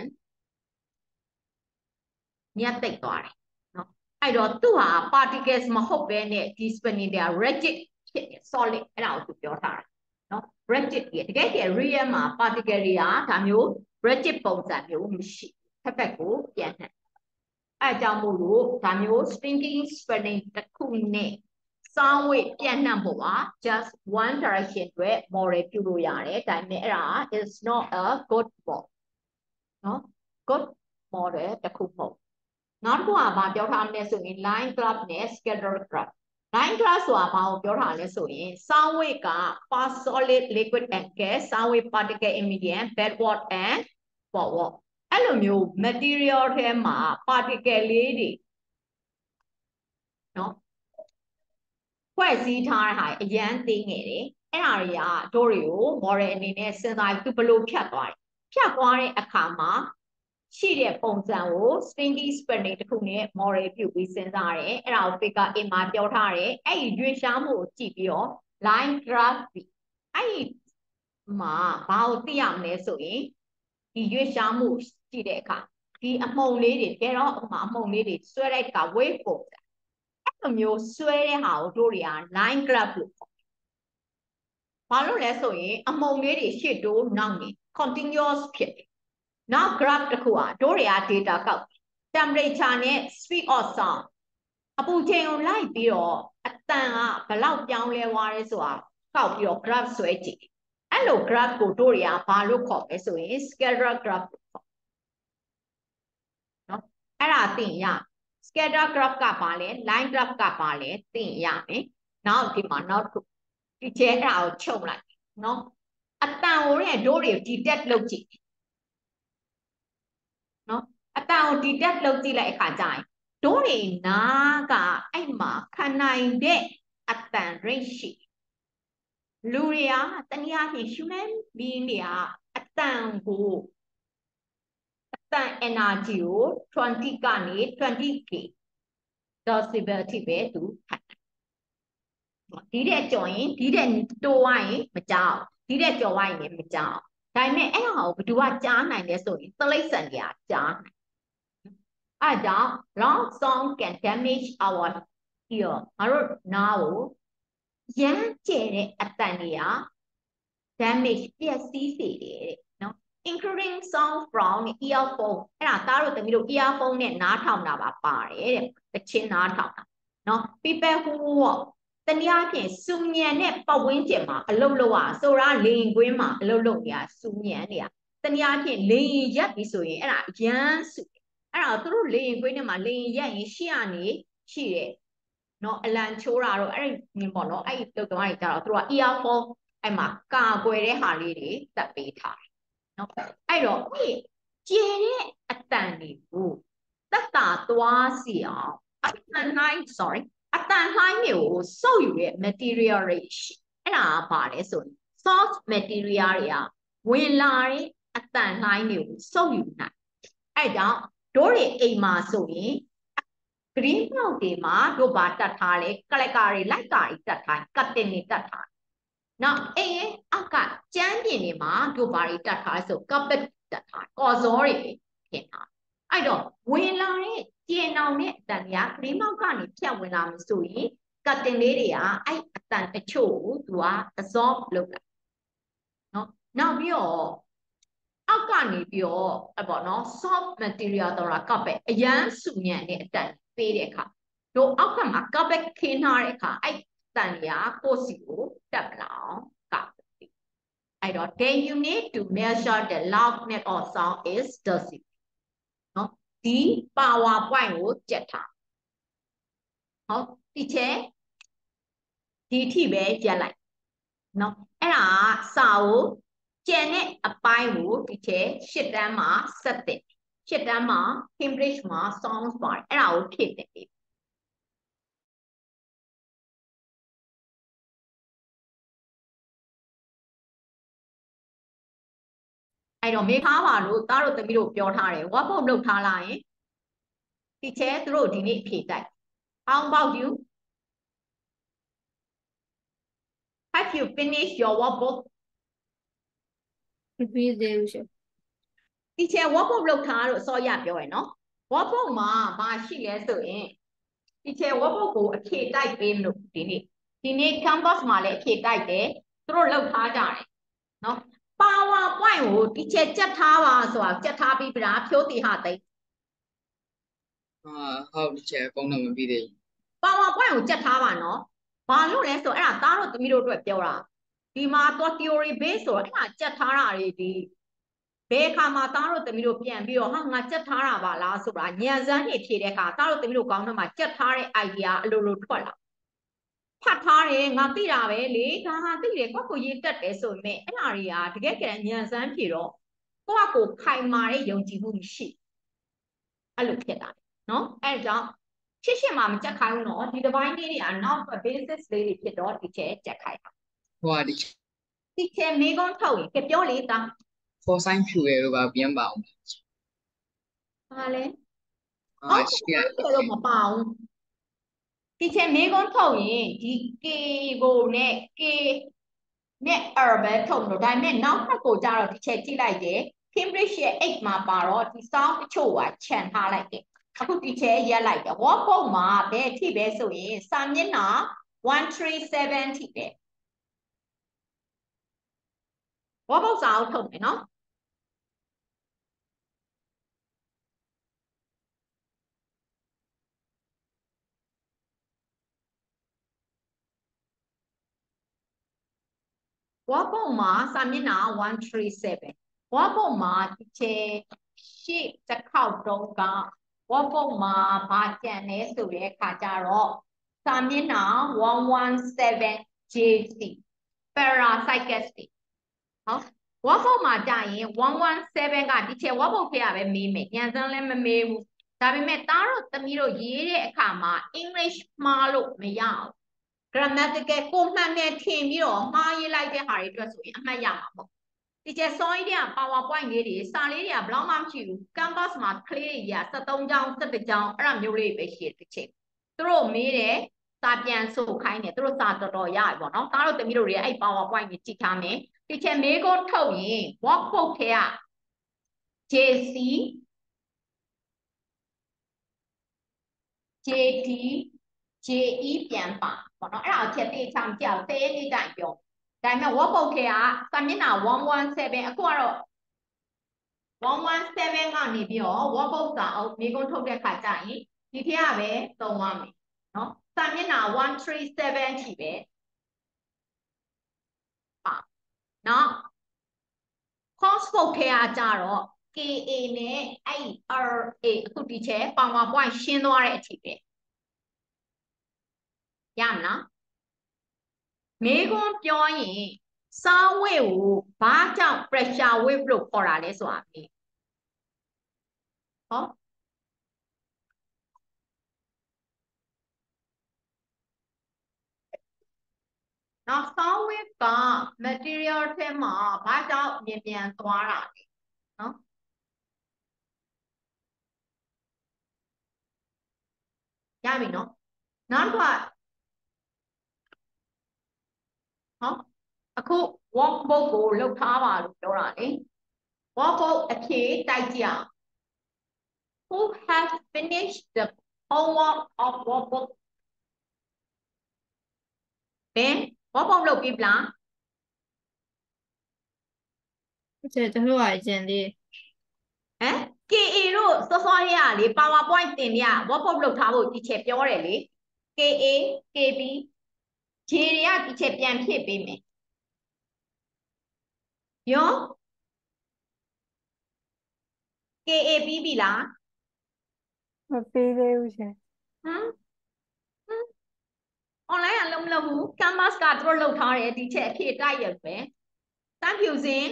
ညက်သိပ်သွားတယ်နော်အဲ့တော့သူ့ဟာ particles မဟုတ်ဘဲနဲ့ဒီ spinning တွေက rigid ဖြစ်နေ solid အဲ့ဒါကိုသူပြောထားတာနော် rigid တကယ်တကယ် real မှာ particle တွေကဒါမျိုး rigid ပုံစံမျိုးမရှိဖက်ဖက်ကိုပြန်နှံ့အဲ့ကြောင့်မို့လို့ဒါမျိုး spinning spinning တစ်ခုနဲ့ sound wave ပြန်နှံ့ဖို့ပါ just one direction အတွက် model ပြုလို့ရတယ်ဒါပေမဲ့အဲ့ဒါ is not a good model နော် good model တစ်ခုမဟုတ်နောက်တစ်ခုကဘာပြောထားမလဲဆိုရင် line graph နဲ့ scatter graph line graph ဆိုတာဘာကိုပြောထားလဲဆိုရင် sound wave က fast solid liquid and gas sound wave particle in medium backward and forward အဲ့လိုမျိုး material ထဲမှာ particle လေးတွေနော်ဖွဲ့စည်းထားတဲ့ဟာအရန်သိငယ်တယ်အဲ့ဒါတွေကတို့တွေကို model အနေနဲ့စဉ်းစားပြီးသူဘယ်လိုဖြတ်သွားတယ်ဖြတ်သွားတဲ့အခါမှာရှိတဲ့ပုံစံကို stinky spinning တခုနဲ့ model ပြုပြီးစဉ်းစားတယ်အဲ့ဒါကို figure A မှာပြောထားတယ်အဲ့ဒီရွေ့ရှားမှုကိုကြည့်ပြီးတော့ line graph အဲ့ဒီမှာဘာကိုသိရမလဲဆိုရင်ဒီရွေ့ရှားမှုကြည့်တဲ့အခါဒီအမှုန်လေးတွေတကယ်တော့ဥမာအမှုန်လေးတွေဆွဲလိုက်တာ wave ပုံစံအဲ့လိုမျိုးဆွဲတဲ့ဟာကိုတို့တွေက line graph လို့ခေါ်ဘာလို့လဲဆိုရင်အမုံလေးတွေရှေ့တိုးနောက်နေ continuous ဖြစ်တယ်နောက် graph တစ်ခုอ่ะတို့တွေက data ကောက် temperature နဲ့ speed of sound အပူချိန်ကိုလိုက်ပြီးတော့အတန်ကဘယ်လောက်ပြောင်းလဲသွားလဲဆိုတာကောက်ပြီးတော့ graph ဆွဲကြည့်အဲ့လို graph ကိုတို့တွေကဘာလို့ခေါ်လဲဆိုရင် scatter graph နော်အဲ့ဒါသိရ scatter graph ကပါလဲ line graph ကပါလဲသိရမယ်နောက်ဒီမှာနောက်တစ်ခုဒီကျဲအဲ့ဒါကိုချုပ်လိုက်နော်အတန်ကိုလည်းတို့တွေ detect လုပ်ကြည့်နော်အတန်ကို detect လုပ်ကြည့်လိုက်အခါကျရင်တို့တွေနားကအဲ့မှာခံနိုင်တဲ့အတန် range ရှိလူတွေကတနည်းအားဖြင့် human being တွေကအတန်ကိုအတန် energy ကို twenty ကနေ twenty k decibel အထိပဲသူခံဒီတဲ့ကြော်ရင်ဒီတဲ့တိုးဝိုင်းမကြောက်ဒီတဲ့ကြော်ဝိုင်းလည်းမကြောက်ဒါပေမဲ့အဲ့ဟာကိုဘယ်သူကကြားနိုင်လဲဆိုရင်သလိပ်ဆန်တွေကကြားနိုင်အဲ့ကြောင့် loud sound can damage our ear ငါတို့နားကိုရမ်းကျဲတဲ့အတန်တွေက damage ပျက်စီးစေတယ်နော် including sound from earphone အဲ့ဒါသားတို့တမီးတို့ earphone နဲ့နားထောင်တာပါပါတယ်တဲ့တချင်းနားထောင်တာနော် people who walk တနည်းအားဖြင့်စူညံတဲ့ပတ်ဝန်းကျင်မှာအလုပ်လုပ်ရဆိုတာလေရင်ကွင်းမှာအလုပ်လုပ်နေရစူညံနေရတနည်းအားဖြင့်လေရင်ရက်ပြီဆိုရင်အဲ့ဒါရမ်းစုအဲ့ဒါသူတို့လေရင်ကွင်းထဲမှာလေရင်ရက်ရင်ရှေ့ကနေရှိတယ်နော်အလံချိုးတာတော့အဲ့ဒီပေါ့နော်အဲ့ဒီတုတ်တော်တွေကြတော့သူတို့က earphone အဲ့မှာကာကွယ်တဲ့ဟာလေးတွေတက်ပေးထားတယ်နော်အဲ့တော့အဲ့ကျဲတဲ့အတန်တွေကိုတက်တာသွားစီအောင်အတန်တိုင်း sorry အတန်လှိုင်းတွေကိုစုပ်ယူတဲ့ material တွေရှိအဲ့ဒါကဘာလဲဆိုရင် source material တွေကဝင်လာတဲ့အတန်လှိုင်းတွေကိုစုပ်ယူနိုင်အဲ့ကြောင့်တို့တွေအိမ်မှာဆိုရင် green box တွေမှာတို့ဘာတတ်ထားလဲကလကာတွေလိုက်ကာတွေတတ်ထားကတ်တင်တွေတတ်ထားနောက်အိမ်ရဲ့အောက်ကကျန်းပြင်တွေမှာတို့ဘာတွေတတ်ထားဆို carpet တတ်ထားကော်စောတွေပြင်ထားအဲ့တော့ဝင်လာတဲ့ကျင်အောင်တဲ့အတန်တွေက green box ကနေဖြတ်ဝင်လာမှဆိုရင်ကတ်တင်လေးတွေကအဲ့အတန်တချို့ကိုသူက absorb လုပ်လိုက်နော်နောက်ပြီးတော့အောက်ကနေပြီးတော့အပေါ့နော် soft material တော့ကပ်ပဲအရန်စုညံ့တဲ့အတန်ပေးတဲ့အခါတို့အောက်ကမှာကပ်ပဲခင်းထားတဲ့အခါအဲ့တန်တွေကကိုစီကိုတက်မလာအောင်ကပ်အဲ့တော့ then you need to measure the loudness of sound is decibel နော်ဒီ power point ကိုကြက်ထားဟုတ်ဒီချက်ဒီထိပဲရက်လိုက်နော်အဲ့ဒါစာကိုကျန်တဲ့အပိုင်းကိုဒီချက်ရှစ်တန်းမှာဆက်တဲ့ရှစ်တန်းမှာ Cambridge မှာ sounds ပါတယ်အဲ့ဒါကိုဖြည့်တယ်အဲ့တော့မေခါပါလို့သားတို့သမီးတို့ပြောထားတယ် workbook လုပ်ထားလိုက်ရင်ဒီချက်သူတို့ဒီနေ့ဖြည့်တိုက် How about you have you finished your workbook မပြီးသေးဘူးရှင်ဒီချက် workbook လုပ်ထားလို့စောရပြောရယ်နော် workbook မှာမရှိလဲဆိုရင်ဒီချက် workbook ကိုအဖြည့်တိုက်ပေးမလို့ဒီနေ့ဒီနေ့ campus မှာလည်းအဖြည့်တိုက်တယ်သူတို့လုပ်ထားကြတယ်နော် power point ကိုဒီချက်ကြက်ထားပါဆိုတာကြက်ထားပြီးပြတာဖြိုးတီဟာသိအာဟုတ်ဒီချက်အကုန်တော့မပြီးသေးဘူး power point ကိုကြက်ထားပါနော်ဘာလို့လဲဆိုအဲ့ဒါသားတို့သမီးတို့အတွက်ပြောတာဒီမှာတော့ theory base ဆိုတော့အဲ့ဒါကြက်ထားတာတွေဒီဘယ်အခါမှာသားတို့သမီးတို့ပြန်ပြီးတော့ဟာငါကြက်ထားတာပါလားဆိုတာညံစမ်းနေဖြေတဲ့အခါသားတို့သမီးတို့ကောင်းတော့မှကြက်ထားတဲ့ idea အလိုလိုထွက်လာဖတ်ထားတယ်ငါသိတာပဲလေဒါဟာသိတယ်ကိုယ့်ကိုရေးတက်တယ်ဆိုပေမဲ့အဲ့ဒါတွေကတကယ်ကြညံစမ်းဖြေတော့ကိုယ့်ကိုခိုင်မာတဲ့ယုံကြည်မှုမရှိအဲ့လိုဖြစ်တာနော်အဲ့ကြောင့်ရှစ်ရှစ်မှာမကြက်ခိုင်းဘူးနော်ဒီတစ်ပိုင်းလေးတွေကနောက် basis လေးတွေဖြစ်တော့ဒီချက်ကြက်ခိုင်းတာဟိုကဒီဒီချက်မေကုန်းထုတ်ရင်ကြပြောလေတာ for sign ဖြူရတော့ပါပြန်ပါအောင်ဟာလေအာရှိရတော့မပါဘူးဒီချက်မေကုန်းထုတ်ရင်ဒီ K ကိုနဲ့ K နဲ့ R ပဲထုတ်လို့ဒါပေမဲ့နောက်တစ်ကိုကြတော့ဒီချက်ကြည့်လိုက်တယ် Cambridge ရဲ့ eight မှာပါတော့ဒီ sound တချို့ကခြံထားလိုက်တယ်အခုဒီချက်ရက်လိုက်တယ် workbook မှာဘယ်အထိပဲဆိုရင်စာမျက်နှာone three sevenထိပဲ workbook စာအုပ်ထုတ်မယ်နော် workbook မှာစာမျက်နှာone thirty-seven workbook မှာဒီချေရှေ့တစ်ခေါက်တုံးက workbook မှာဘာကြံလဲဆိုတဲ့အခါကျတော့စာမျက်နှာone seventeen J C parapsychiatry ဟုတ် workbook မှာကြာရင်one seventeenကဒီချေ workbook ထဲကပဲမေးမယ်ညံစမ်းလည်းမမေးဘူးဒါပေမဲ့သားတို့သမီးတို့ရေးတဲ့အခါမှာ English မှားလို့မရအောင် grammatical ကိုမှန်တယ်ထင်ပြီးတော့မှားရေးလိုက်တဲ့ဟာတွေအတွက်ဆိုရင်အမှတ်ရမှာပေါ့ဒီကျစောကြီးတွေက PowerPoint လေးတွေစာလေးတွေကဘယ်တော့မှမရှိဘူး Canvas မှာကလေးတွေကseventeenကြောင်းseventeenကြောင်းအဲ့ဒါမျိုးလေးပဲရှိတယ်တစ်ချိန်သူတို့မေးတယ်စာပြန်ဆိုခိုင်းတယ်သူတို့စာတော်တော်ရပြီပေါ့နော်သားတို့သမီးတို့တွေအဲ့ PowerPoint ကိုကြည့်ထားမယ်ဒီချက်မေးခွန်းထုတ်ရင် workbook ထဲက J C J D J E ပြန်ပါပေါ့နော်အဲ့ဒါချက်တေးချမ်းကြောက်တဲလေးတိုင်းပြောဒါပေမဲ့ workbook ထဲကစာမျက်နှာone seventeenအခုကတော့one seventeenကနေပြီးတော့ workbook စာအုပ်မေးခွန်းထုတ်တဲ့ခါကျရင်ဒီထဲကပဲသုံးရမယ်နော်စာမျက်နှာone thirty-sevenရှိပဲဟာနော် course book ထဲကကြတော့ K A နဲ့အဲ့ R A အခုဒီချက် PowerPoint ရှင်းသွားတဲ့အထိပဲရမလားမေးခွန်းပြောရင်စာဝတ်ကိုဘာကြောင့် pressure wave လို့ခေါ်တာလဲဆိုတာမေးဟောနောက် sound wave က material ထဲမှာဘာကြောင့်မြန်မြန်သွားတာလဲနော်ရပြီနော်နောက်တစ်ခါဟောအခု workbook ကိုလုပ်ထားပါလို့ပြောတာလေ workbook အဖြေတိုက်ကြည့် Who has finished the homework of workbook ဘယ် workbook လုပ်ပြီလား这这是外件的， ဟမ် K A တို့စောစောရရလေ PowerPoint တင်ပြ workbook လုပ်ထားဖို့ဒီချက်ပြောတယ်လေ K A K B J တွေကဒီချက်ပြန်ဖြည့်ပေးမယ်ယော K A ပြီးပြီလား我背的有些， ဟမ် online ကလုံးမလုပ်ဘူး Canvas ကသူတို့လုပ်ထားတယ်ဒီချက်အဖြည့်တိုက်ရပဲတန်းဖြူစင်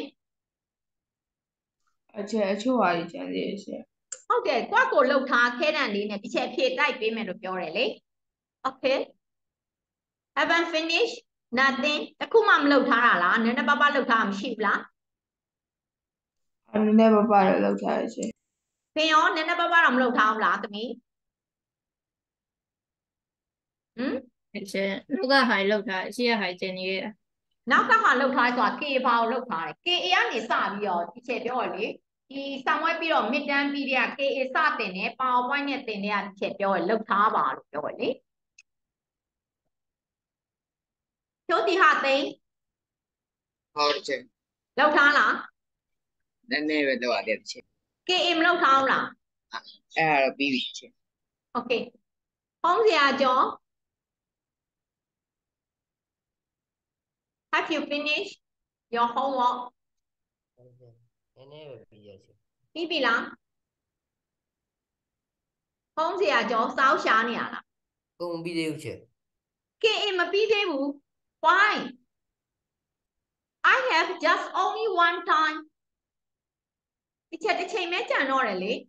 အချက်အချို့ဟာကြီးကျန်သေးတယ်ရှင်ဟုတ်တယ်ကိုယ့်ကိုလှုပ်ထားခဲတံလေးနဲ့ဒီချက်ဖြည့်တိုက်ပေးမယ်လို့ပြောတယ်လေ okay haven't finished nothing တခုမှမလှုပ်ထားတာလားနည်းနည်းပါးပါးလှုပ်ထားမှမရှိဘူးလားအနည်းနည်းပါးပါးတော့လောက်ထားရရှင်သင်ရောနည်းနည်းပါးပါးတော့မလှုပ်ထားဘူးလားသမီးဟမ်而且那个还漏它，现在还见你， နောက်ကဟာလှုပ်ထားဆိုတာ K ဘာကိုလှုပ်ထားတယ် K A ကနေစပြီးတော့ဒီချက်ပြောရလေဒီစာမွဲပြီးတော့ mid term ပြီးတဲ့ K A စတင်တယ် PowerPoint နဲ့တင်တဲ့ဒီချက်ပြောရလှုပ်ထားပါလို့ပြောရလေကျိုးတီဟာသိန်းဟုတ်တယ်လှုပ်ထားလားနည်းနည်းပဲတော့ရတယ်ရှင် K A မလှုပ်ထားဘူးလားအဲ့ဒါတော့ပြီးပြီရှင် Okay ဟောင်းစရာကျော် Have you finished your homework နည်းနည်းပဲပြီးရရှင်ပြီးပြီလားဟောင်းစရာကျော်စောက်ရှာနေရလားကုန်ပြီးသေးဘူးရှင် K A မပြီးသေးဘူး Why I have just only one time ဒီချက်တစ်ချိန်ပဲကြံတော့တယ်လေ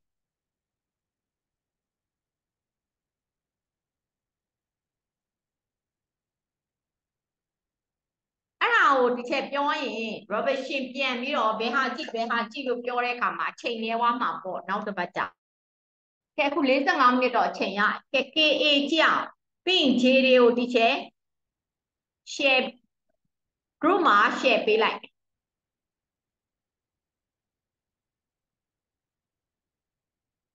အဲ့ဒါကိုဒီချက်ပြောရင် Robinson ပြန်ပြီးတော့ဘယ်ဟာကြည့်ဘယ်ဟာကြည့်လို့ပြောတဲ့အခါမှာအချိန်နေဝါမှာပေါ့နောက်တစ်ပတ်ကြာကဲအခုforty-fiveမိနစ်တော့အချိန်ရကဲ K A ကြည့်အောင်ပြီးရင် J တွေကိုဒီချက် share group မှာ share ပေးလိုက်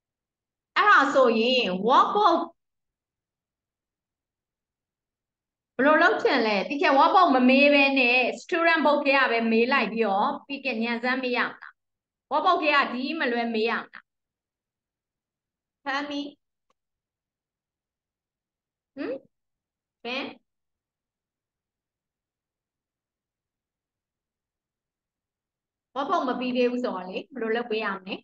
အဲ့ဒါဆိုရင် workbook ဘယ်လိုလုပ်ချင်လဲတီချာဝါပေါက်မမေးပဲနဲ့ student book ကပဲမေးလိုက်ပြီးတော့ပြီးကညံစမ်းမေးရမလားဝါပေါက်ကဒီမလွဲမေးရမလားဖမ်းပြီဟမ်ဘယ်ဝါပေါက်မပြီးသေးဘူးဆိုတော့လေဘယ်လိုလုပ်ပေးရမလဲ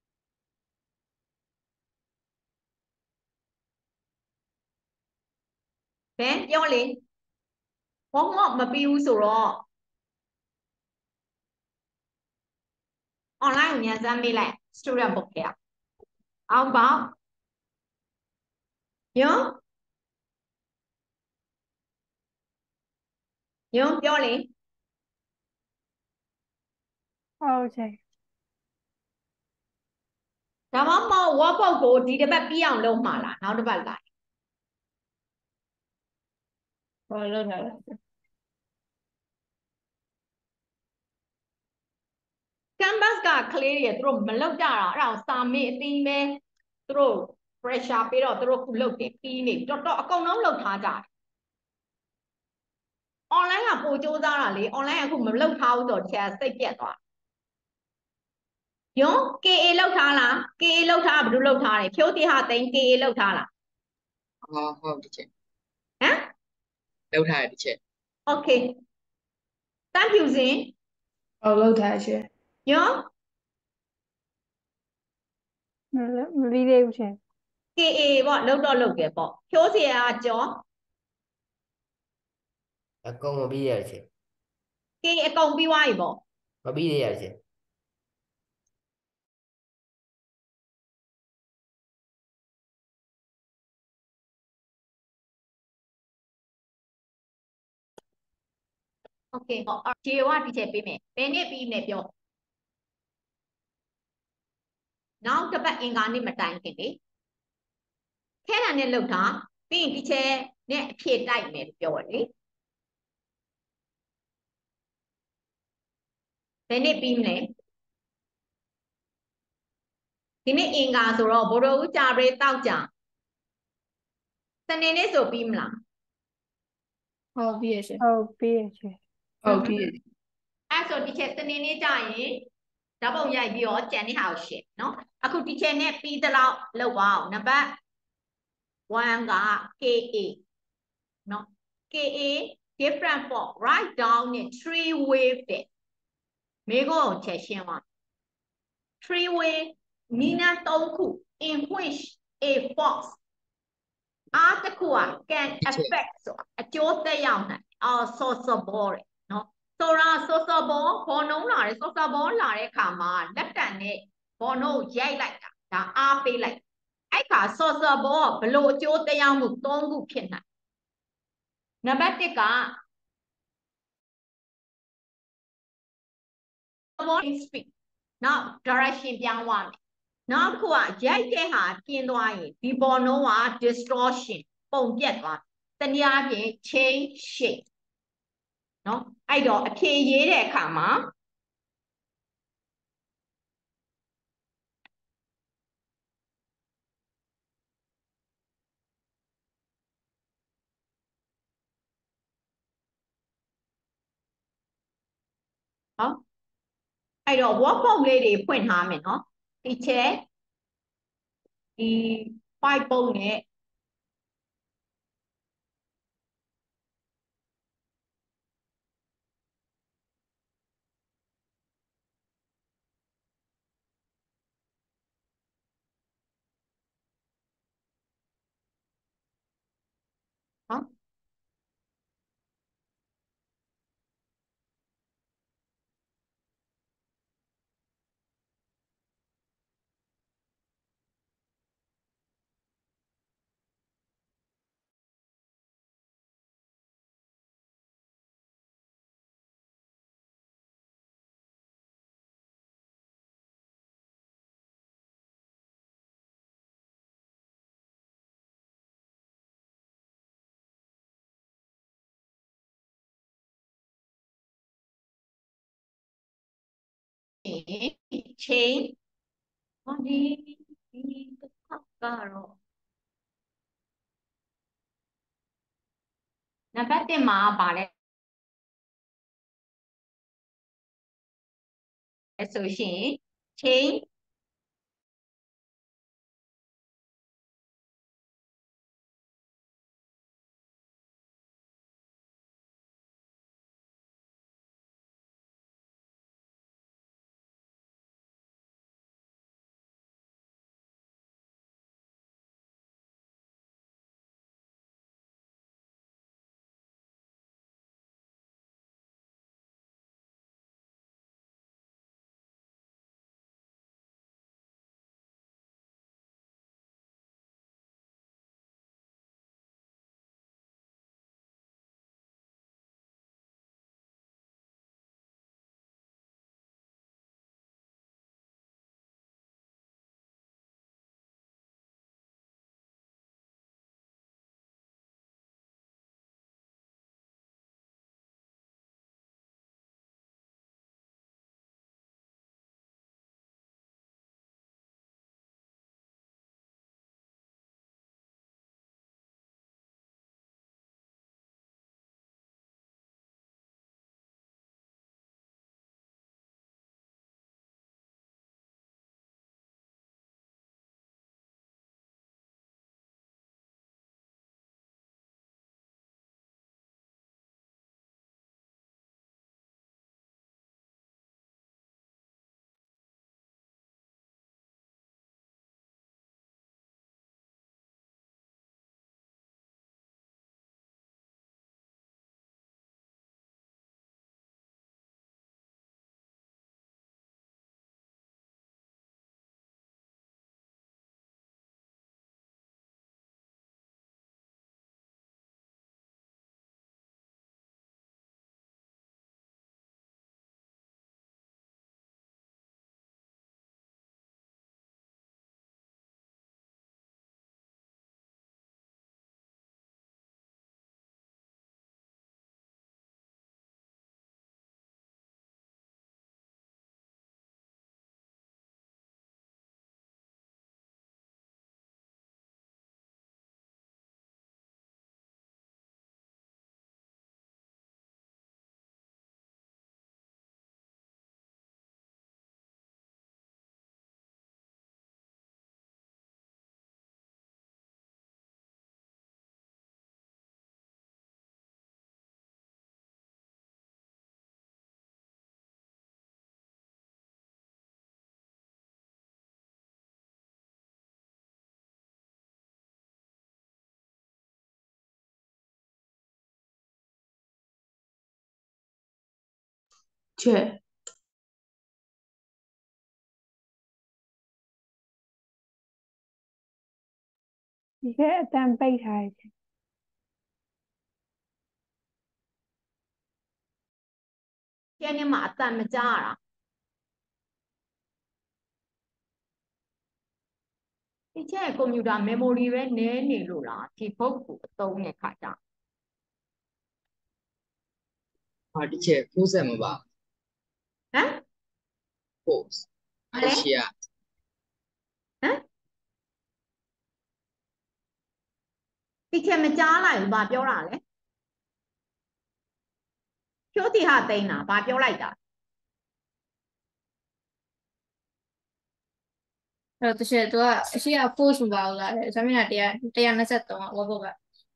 ဘယ်ပြောလေဝါပေါက်မပြီးဘူးဆိုတော့ online ကိုညံစမ်းမေးလိုက် student book ကအောင်ပေါက်ညွန်းညွန်းပြောလေဟုတ်တယ်ဒါမှမဟုတ်ဝါပေါက်ကိုဒီတစ်ပတ်ပြီးအောင်လုပ်မှာလားနောက်တစ်ပတ်လာဘာလို့ထားလဲ canvas ကကလေးတွေသူတို့မလောက်ကြတာအဲ့ဒါကိုစာမေးအသိမဲသူတို့ pressure ပေးတော့သူတို့ခုလုပ်တယ်ပြီးနေတော်တော်အကုန်လုံးလုပ်ထားကြတယ် online ကပိုစူးစမ်းတာလေ online ကအခုမလုပ်ထားဘူးဆိုတော့တခြားစိတ်ပြတ်သွားယွန်း ကေ အေ လောက်ထားလား ကေ အေ လောက်ထားဘယ်လိုလောက်ထားလဲဖြိုးတိဟာသိန်း ကေ အေ လောက်ထားလားဟောဟုတ်ဒီချက်ဟမ်လောက်ထားတယ်ဒီချက် okay တန်းဖြူစင်ဟုတ်လောက်ထားရှင်ယွန်းမပြီးသေးဘူးရှင်ကေ အေ ပေါ့လောက်တော့လောက်တယ်ပေါ့ဖြိုးစရာကြောအကုန်မပြီးရချင်းကေ အကုန်ပြီးသွားပြီပေါ့မပြီးရချင်း okay ဟောဂျေဝဒီချက်ပေးမယ်ဘယ်နေ့ပြီးနေပြောနောက်တစ်ပတ်အင်္ဂါနေ့မတိုင်ခင်လေခဲတာနဲ့လောက်တာပြီးရင်ဒီချက်နဲ့အဖြည့်တိုက်မယ်ပြောရလေဘယ်နေ့ပြီးမလဲဒီနေ့အင်္ဂါဆိုတော့ဘိုးတော်ဦးကြာပြေးတောက်ကြစနေနေ့ဆိုပြီးမလားဟုတ်ပြီးရရှင်ဟုတ်ပြီးရရှင်ဟုတ်ပြီးရအဲ့ဆိုဒီချက်စနေနေ့ကြာရင်ဓာတ်ပုံရိုက်ပြီးတော့ကြံနေဟာကိုရှင်းနော်အခုဒီချက်နဲ့ပြီးသလောက်လောက်ပါအောင်နံပါတ်one က ကေ အေ နော် ကေ အေ different for write down နဲ့ three wave တဲ့မိကိုချက်ရှင်းပါ three wave နီနာသုံးခု in which a fox အားတစ်ခုက can affect ဆိုတာအကျိုးသက်ရောက်နိုင်အော် social ball တဲ့နော်ဆိုတာ social ball ဘောနှုံးလာတယ် social ball လာတဲ့အခါမှာလက်တံနဲ့ဘောနှုံးရိုက်လိုက်တာဒါအားပေးလိုက်အဲ့ခါ social ball ဘလို့အကျိုးသက်ရောက်မှုသုံးခုဖြစ်နိုင်နံပါတ်oneက ball speed နောက် direction ပြောင်းသွားမယ်နောက်တစ်ခုကရိုက်တဲ့ဟာပြင်းသွားရင်ဒီဘောနှုံးက distortion ပုံပြတ်သွားတနည်းအားဖြင့် change shape နော်အဲ့တော့အဖြေရေးတဲ့အခါမှာနော်အဲ့တော့ workbook လေးတွေဖွင့်ထားမယ်နော်ဒီချက်ဒီ five ပုံနဲ့နော်chain ဟောဒီဒီတစ်ခါကတော့နံပါတ်တစ်မှာပါလဲဆိုရှင် change check ဒီကအတန်ပိတ်ထားတယ်ကျန်နေမှာအတန်မကြားရတာဒီချက်ကွန်ပျူတာ memory ပဲနည်းနေလို့လားဒီ book ကိုအသုံးတဲ့ခါကျဟာဒီချက်ဖိုးဆက်မပါဟမ်ဖိုးအဲ့ရှိရဟမ်ဒီချက်မကြားလိုက်ဘူးဘာပြောတာလဲဖြိုးတီဟာသိန်းတာဘာပြောလိုက်တာအဲ့တော့တချို့သူကအရှိက force မပါဘူးလားတဲ့ဇာမျက်နှာ100 123က web book က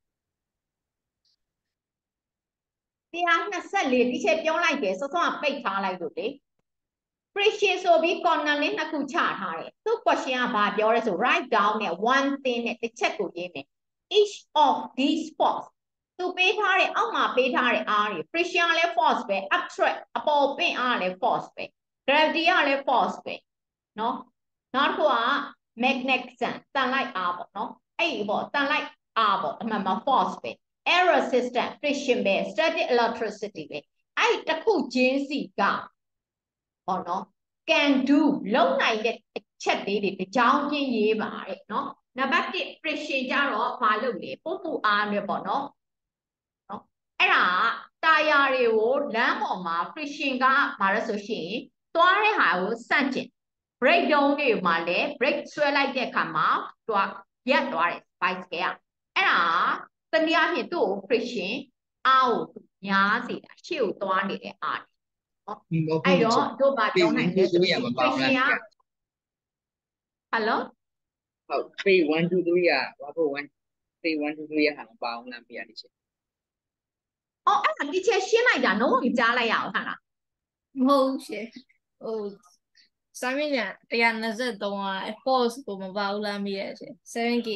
တရားနှစ်ဆယ့်လေးဒီချက်ပြောလိုက်တယ်စောစောကပိတ်ထားလိုက်လို့လေ precision ဆိုပြီး corner လေးနှစ်ခုချထားတယ်သူ question ကဘာပြောလဲဆို write down နဲ့ one thing နဲ့တစ်ချက်ကိုရေးမယ် each of these force သူပေးထားတယ်အောက်မှာပေးထားတယ်အားတွေ precision ကလည်း force ပဲ uptrack အပေါ်ပင့်အားကလည်း force ပဲ gravity ကလည်း force ပဲเนาะနောက်တစ်ခုက magnetism တန်လိုက်အားပေါ့เนาะအဲ့ဒီပေါ့တန်လိုက်အားပေါ့အမှန်မှာ force ပဲ air resistance friction ပဲ static electricity ပဲအဲ့တစ်ခုချင်းစီကဟောနော် can do လုံနိုင်တဲ့အချက်လေးတွေကြောင်းချင်းရေးပါတဲ့เนาะနံပါတ်တစ် friction ကြတော့မလုပ်လေပို့ပူအားနဲ့ပေါ့နော်နော်အဲ့ဒါတာယာတွေကိုလမ်းပေါ်မှာ friction ကဘာလဲဆိုရှင်သွားတဲ့ဟာကိုစန့်ကျင် break down တွေမှာလည်း break ဆွဲလိုက်တဲ့အခါမှာသူကရက်သွားတယ် bicycle ကအဲ့ဒါတနည်းအားဖြင့်သူ့ကို friction အောက်ညားစီတာရှေ့ကိုသွားနေတဲ့အာနော်မဟုတ်အဲ့ဘူးတော့တို့ဘာပြောနိုင်လဲ three ဆို one ရင် two three ကမပေါင်းလား question က hello ဟုတ် three one two three ကဘာဖို့one three one two three ကဟာမပေါင်းလားပြရလိမ့်ရှင်အော်အဲ့ဒါဒီချက်ရှင်းလိုက်တာလုံးဝမကြားလိုက်ရအောင်ဟာလားမဟုတ်ဘူးရှင်ဟိုစာမျက်နှာone twenty-threeက false ကိုမပါဘူးလားမေးရရှင် seven K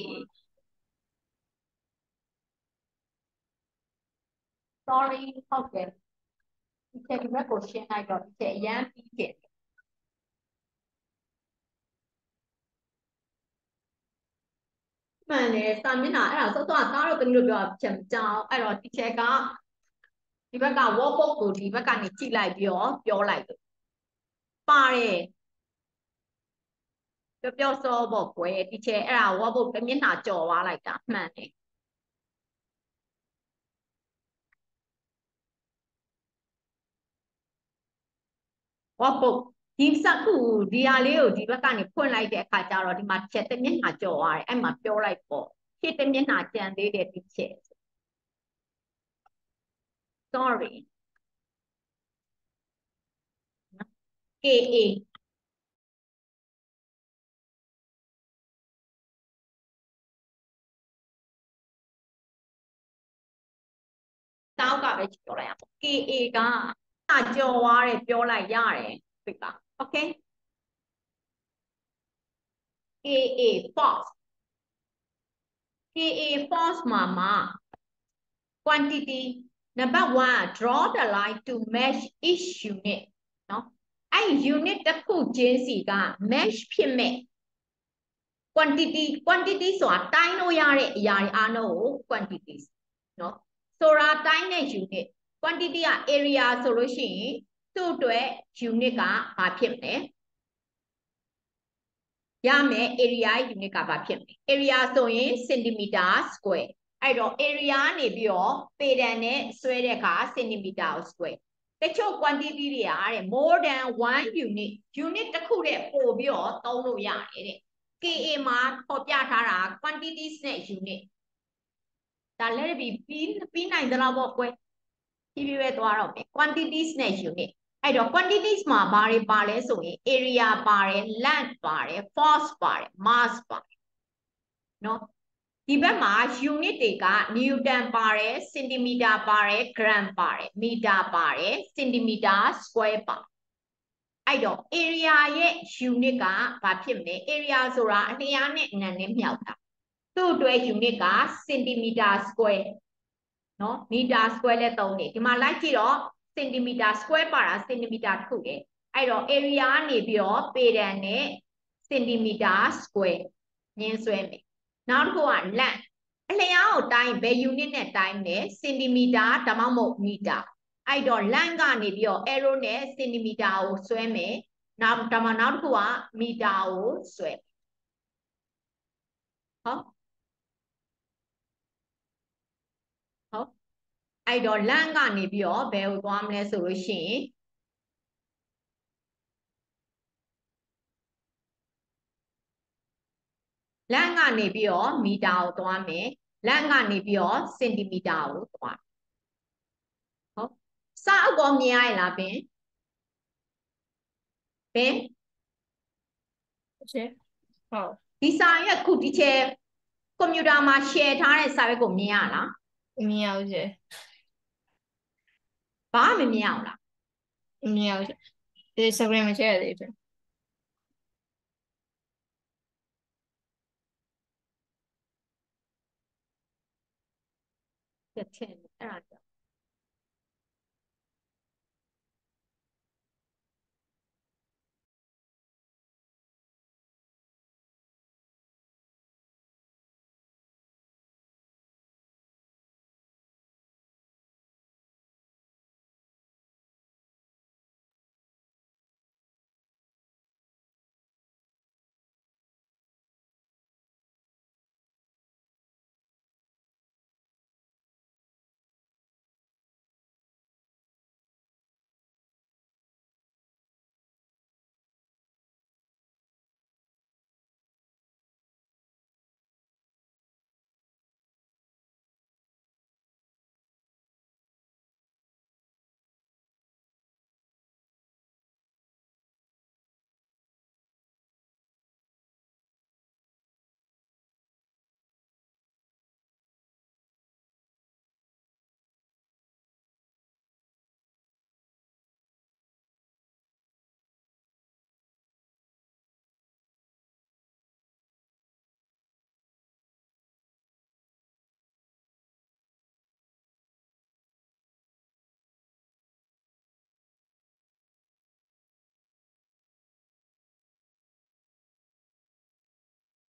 sorry ဟုတ်ကဲ့ဒီချက်ဒီဘက်ကိုရှင်းလိုက်တော့ဒီချက်အရန်ပြီးခဲ့မှန်တယ်စာမျက်နှာအဲ့ဒါစောစောကသားတို့တမျိုးပြောချက်မကြောက်အဲ့တော့ဒီချက်ကဒီဘက်က workbook ကိုဒီဘက်ကနေကြည့်လိုက်ပြီးတော့ပြောလိုက်တယ်ပါတယ်ပြောပြောစောပေါ့ကွယ်ဒီချက်အဲ့ဒါ workbook တစ်မျက်နှာကြော်သွားလိုက်တာမှန်တယ်workbook ဒီစက်ခုဒီဟာလေးကိုဒီဘက်ကနေဖွင့်လိုက်တဲ့အခါကျတော့ဒီမှာချက်တစ်မျက်နှာကြော်သွားတယ်အဲ့မှာပြောလိုက်ပေါ့ဖြစ်တစ်မျက်နှာကြံသေးတယ်ဒီချက် sorry K A တောက်ကပဲပြောလိုက်ရအောင် K A ကကြော်သွားတယ်ပြောလိုက်ရတယ်ပြပါ okay K A false K A false မှာမှာ quantity number one draw the line to match each unit เนาะအဲ့ unit တစ်ခုချင်းစီက match ဖြစ်မဲ့ quantity quantity ဆိုတာတိုင်းလို့ရတဲ့အရာတွေအားလုံးကို quantities เนาะဆိုတာတိုင်းတဲ့ unit quantity က area ဆိုလို့ရှိရင်သူ့အတွက် unit ကဘာဖြစ်မလဲရမယ် area unit ကဘာဖြစ်မလဲ area ဆိုရင် centimeter square အဲ့တော့ area ကနေပြီးတော့ပေတံနဲ့ဆွဲတဲ့အခါ centimeter square တချို့ quantity တွေကတဲ့ more than one unit unit တစ်ခုတည်းပို့ပြီးတော့သုံးလို့ရတယ်တဲ့ K A မှာပေါ်ပြထားတာ quantities နဲ့ unit ဒါလည်းပြီးပြီးနိုင်သလားပေါ့ကွယ်ဖြည်းဖြည်းပဲသွားတော့မယ် quantities နဲ့ unit အဲ့တော့ quantities မှာဘာတွေပါလဲဆိုရင် area ပါတယ် length ပါတယ် force ပါတယ် mass ပါတယ်เนาะဒီဘက်မှာ unit တွေက newton ပါတယ် centimeter ပါတယ် gram ပါတယ် meter ပါတယ် centimeter square ပါအဲ့တော့ area ရဲ့ unit ကဘာဖြစ်မလဲ area ဆိုတာအလျားနဲ့အနံနဲ့မြောက်တာသူ့အတွက် unit က centimeter square เนาะ meter square လဲသုံးနေဒီမှာလိုက်ကြည့်တော့ centimeter square ပါတာ centimeter တစ်ခုလေအဲ့တော့ area ကနေပြီးတော့ပေတံနဲ့ centimeter square ညင်းဆွဲမယ်နောက်တစ်ခုက length အလျားကိုတိုင်းဘယ် unit နဲ့တိုင်းလဲ centimeter ဒါမှမဟုတ် meter အဲ့တော့ length ကနေပြီးတော့ arrow နဲ့ centimeter ကိုဆွဲမယ်နောက်ဒါမှနောက်တစ်ခုက meter ကိုဆွဲဟုတ်ဟုတ်အဲ့တော့ length ကနေပြီးတော့ဘယ်ကိုသွားမလဲဆိုလို့ရှိရင်လန့်ကနေပြီးတော့မီတာကိုသွားမယ်လန့်ကနေပြီးတော့စင်တီမီတာကိုသွားဟုတ်စာအုပ်ကောမြင်ရလားပင်ပင်ရှင်ဟုတ်ဒီစာရွက်ခုဒီချေကွန်ပျူတာမှာ share ထားတဲ့စာရွက်ကိုမြင်ရလားမမြင်အောင်ရှင်ဘာမှမမြင်အောင်လားမမြင်အောင်ရှင်ဒီ Instagram မှာ share ရတယ်ရှင်တစ်ချက်အဲ့ဒါ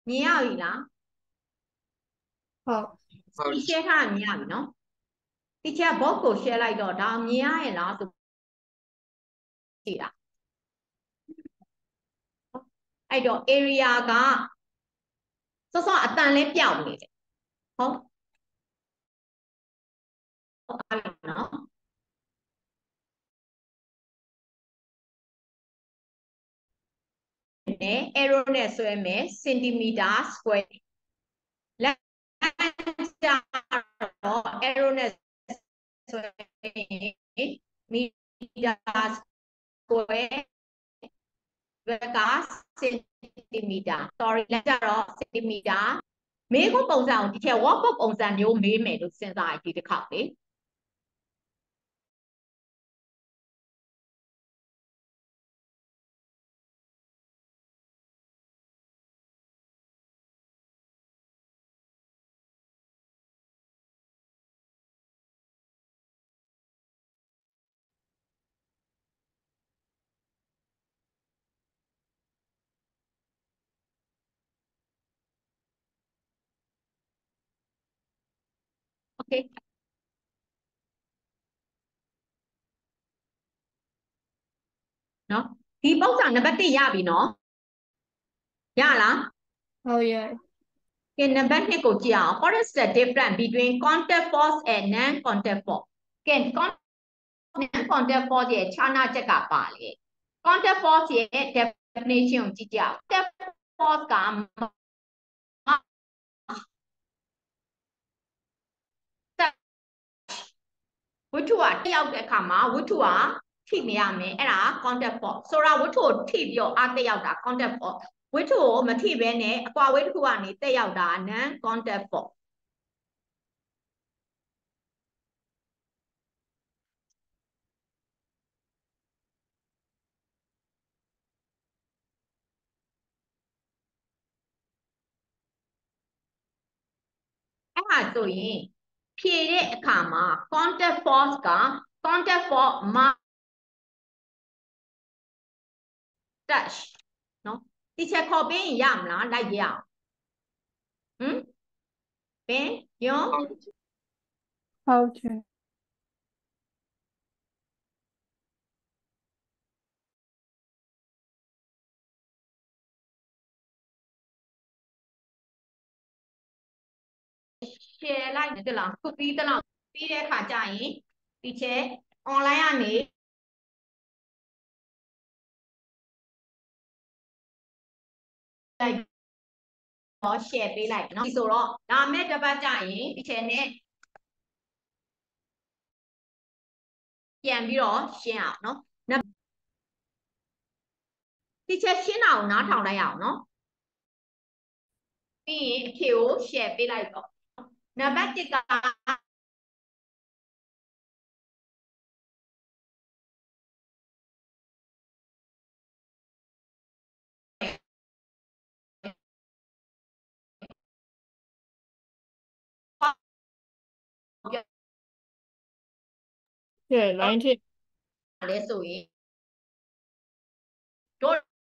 မြင်ရပြီလားဟုတ်ဟုတ်ဒီ share ထားတာမြင်ရပြီနော်ဒီချက် box ကို share လိုက်တော့ဒါမြင်ရရဲ့လားဆိုကြည့်တာအဲ့တော့ area ကစောစောအတန်လေးပြောက်နေတယ်ဟုတ်ဟုတ်ပါပြီနော် နဲ့ arrow နဲ့ဆွဲမယ် centimeter square လက်ကြတော့ arrow နဲ့ဆွဲရင် meter square ဘက်က centimeter sorry လက်ကြတော့ centimeter မေးခွန်းပုံစံကိုဒီချက် workbook ပုံစံမျိုးမေးမယ်လို့စဉ်းစားရဒီတစ်ခါလေโอเคနော်ဒီပုံစံနံပါတ်oneရပြီနော်ရလားဟုတ်ရဲ့ကဲနံပါတ်twoကိုကြည့်အောင် what is the difference between contact force and non contact force ကဲ non contact force ရဲ့ခြားနာချက်ကပါလေ contact force ရဲ့ definition ကိုကြည့်ကြအောင် contact force ကဝတ္ထုကတက်ရောက်တဲ့အခါမှာဝတ္ထုကထိမရမယ်အဲ့ဒါ contact force ဆိုတာဝတ္ထုကိုထိပြီးတော့အားတက်ရောက်တာ contact force ဝတ္ထုကိုမထိဘဲနဲ့အကွာဝေးတစ်ခုကနေတက်ရောက်တာ non contact force အဲ့ဒါဆိုရင်ဖြည့်တဲ့အခါမှာ contact force က contact force မှာ touch နော်ဒီချက်ခေါ်ပေးရင်ရမလားလိုက်ရအောင်ဟမ်ပင်ယွန်းဟုတ်တယ် share လိုက်တယ်လားခုပြီးတလောက်ပြီးတဲ့အခါကျရင်ဒီချက် online ကနေလိုက်တော့ share ပေးလိုက်နော်ဒီဆိုတော့ဒါမဲ့တစ်ပတ်ကျရင်ဒီချက်နဲ့ပြန်ပြီးတော့ရှင်းအောင်နော်ဒီချက်ရှင်းတာကိုနားထောင်လိုက်အောင်နော်ပြီးရင်အဖြေကို share ပေးလိုက်တော့နံပါတ်oneကကဲ line ထိလဲဆိုရင်တို့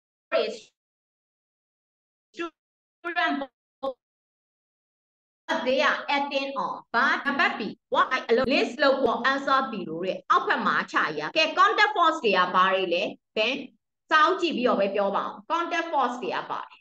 student they are acting on ဘာနံပါတ် B what I list လို့ပေါ် answer B လို့တဲ့အောက်ဘက်မှာခြာရကဲ contact force တွေကဘာတွေလဲဘယ်စောင်းကြည့်ပြီးတော့ပဲပြောပါအောင် contact force တွေကပါတယ်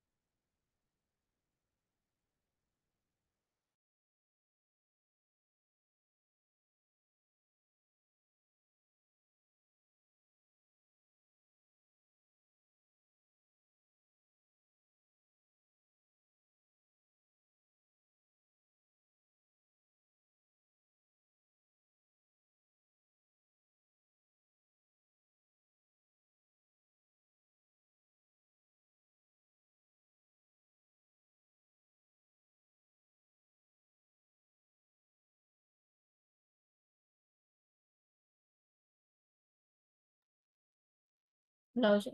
လောက်ရှိ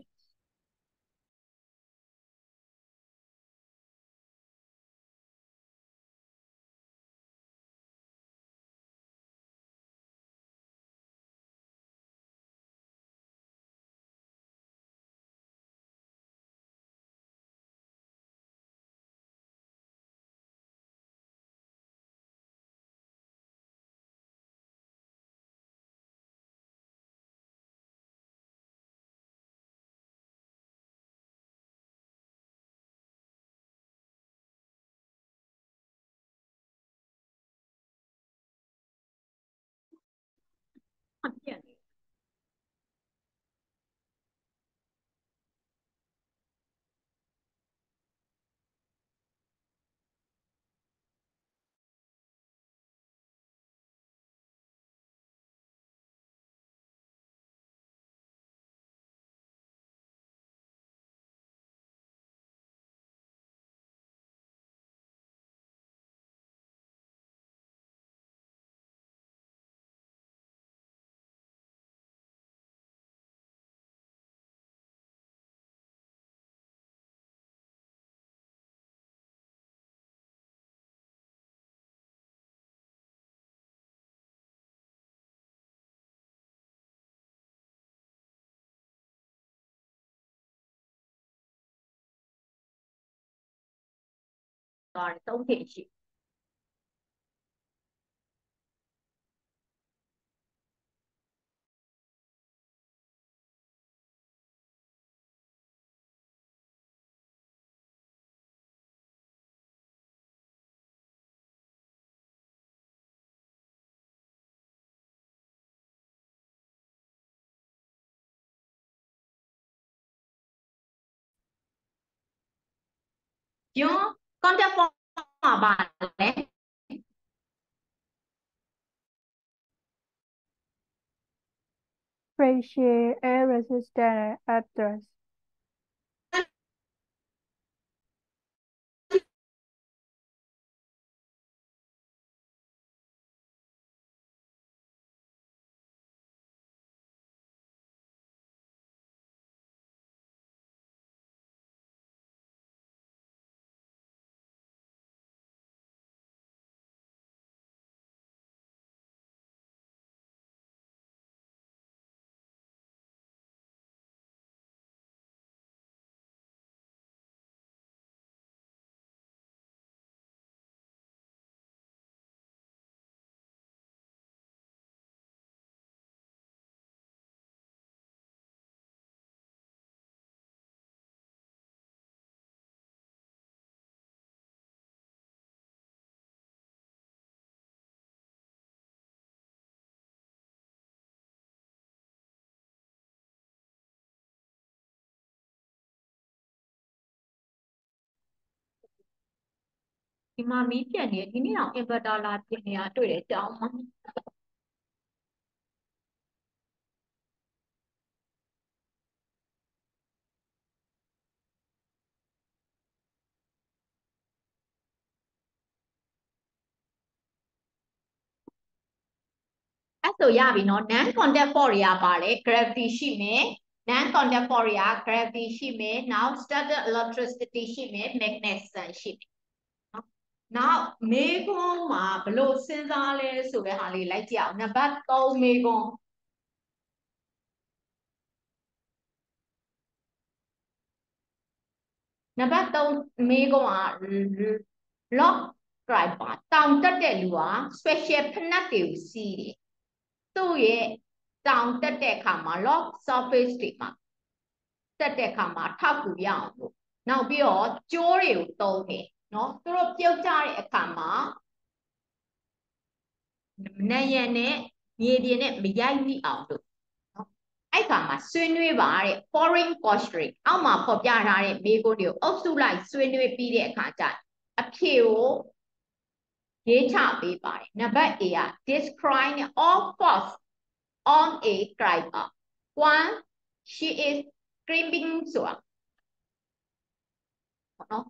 เปลี่ยนตอนต้องเห็นชิย้อนก่อนจะฟอร์บาเลย Pressure air resistant address.ဒီမှာမီးပြတ်နေဒီနေ့တော့ inverter လာပြင်နေတာတွေ့တယ်ကြောင်းမှာအဲ့ဆိုရပြီနော် non contact port တွေကပါလေ gravity ရှိမယ် non contact port တွေက gravity ရှိမယ် now static electricity ရှိမယ် magnetism ရှိမယ်နော် now မေးခွန်းမှာဘယ်လိုစဉ်းစားလဲဆိုတဲ့ဟာလေးလိုက်ကြည့်အောင်နံပါတ်သုံးမေးခွန်းနံပါတ်သုံးမေးခွန်းက log driver တောင်တက်တဲ့လူက special ဖနက်တွေကိုစီးတယ်သူ့ရဲ့တောင်တက်တဲ့အခါမှာ log surface တွေမှာတက်တဲ့အခါမှာထောက်ကူရအောင်လို့နောက်ပြီးတော့ကြိုးတွေကိုသုံးတယ်နော်သူတို့ပြုတ်ကြတဲ့အခါမှာနံရံနဲ့မြေပြင်နဲ့မရိုက်မိအောင်လို့နော်အဲ့ခါမှာဆွေးနွေးပါတဲ့ foreign posturing အောက်မှာဖော်ပြထားတဲ့မိကုန်းတွေကိုအုပ်စုလိုက်ဆွေးနွေးပြီးတဲ့အခါကျအဖြေကိုရေးချပေးပါတယ်နံပါတ် A က describe all force on a driver one she is screaming ဆိုတာနော်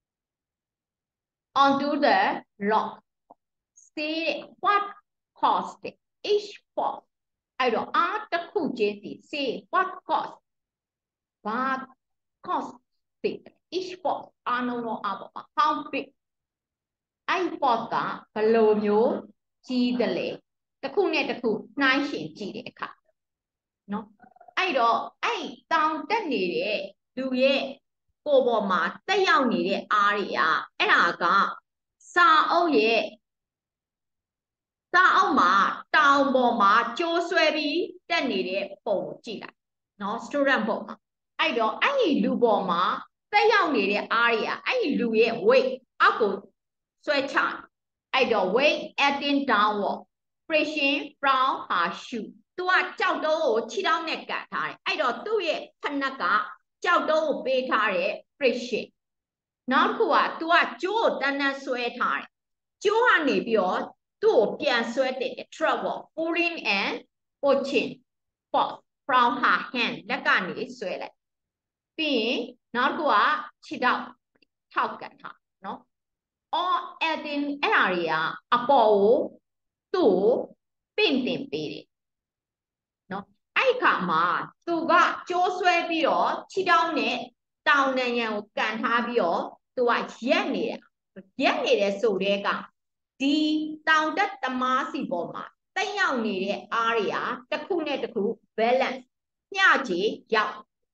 onto the log say what caused each force အဲ့တော့အားတစ်ခုချင်းစီ say what caused ဘာ cause တဲ့ each force အားလုံးတော့အားပေါ့ how big အဲ့ force ကဘယ်လိုမျိုးကြီးတယ်လဲတစ်ခုနဲ့တစ်ခုနှိုင်းယှဉ်ကြည့်တဲ့အခါနော်အဲ့တော့အဲ့တောင်တက်နေတဲ့လူရဲ့ကိုယ်ပေါ်မှာတက်ရောက်နေတဲ့အားတွေကအဲ့ဒါကစာအုပ်ရဲ့စာအုပ်မှာတောင်ပေါ်မှာကျိုးဆွဲပြီးတက်နေတဲ့ပုံကိုကြည့်လိုက်နော် student ပုံမှာအဲ့တော့အဲ့ဒီလူပေါ်မှာတက်ရောက်နေတဲ့အားတွေကအဲ့ဒီလူရဲ့ weight အောက်ကိုဆွဲချအဲ့တော့ weight acting downward friction from her shoe သူ तू ကကြောက်တုံးကိုခြေထောက်နဲ့ကန်ထားတယ်အဲ့တော့သူ့ရဲ့ဖနက်ကကြောက်တုံးကိုပေးထားတဲ့ friction နောက်တစ်ခုက तू ကကျိုးကိုတန်းတန်းဆွဲထားတယ်ကျိုးကနေပြီးတော့သူ့ကိုပြန်ဆွဲတဲ့ trouble pulling and pushing force from her hand လက်ကနေဆွဲလိုက်ပြီးရင်နောက်တစ်ခုကခြေထောက်ထောက်ကန်ထားနော် all adding အဲ့ဒါတွေကအပေါ်ကိုသူ့ကိုပင့်တင်ပေးတယ်နော်အဲ့ခါမှာသူကကျိုးဆွဲပြီးတော့ခြေထောက်နဲ့တောင်နံရံကိုကန်ထားပြီးတော့သူကရက်နေတာရက်နေတဲ့ဆိုတဲ့ကဒီတောင်တက်သမားစီပေါ်မှာတက်ရောက်နေတဲ့အားတွေကတစ်ခုနဲ့တစ်ခု balance မျှခြေရောက်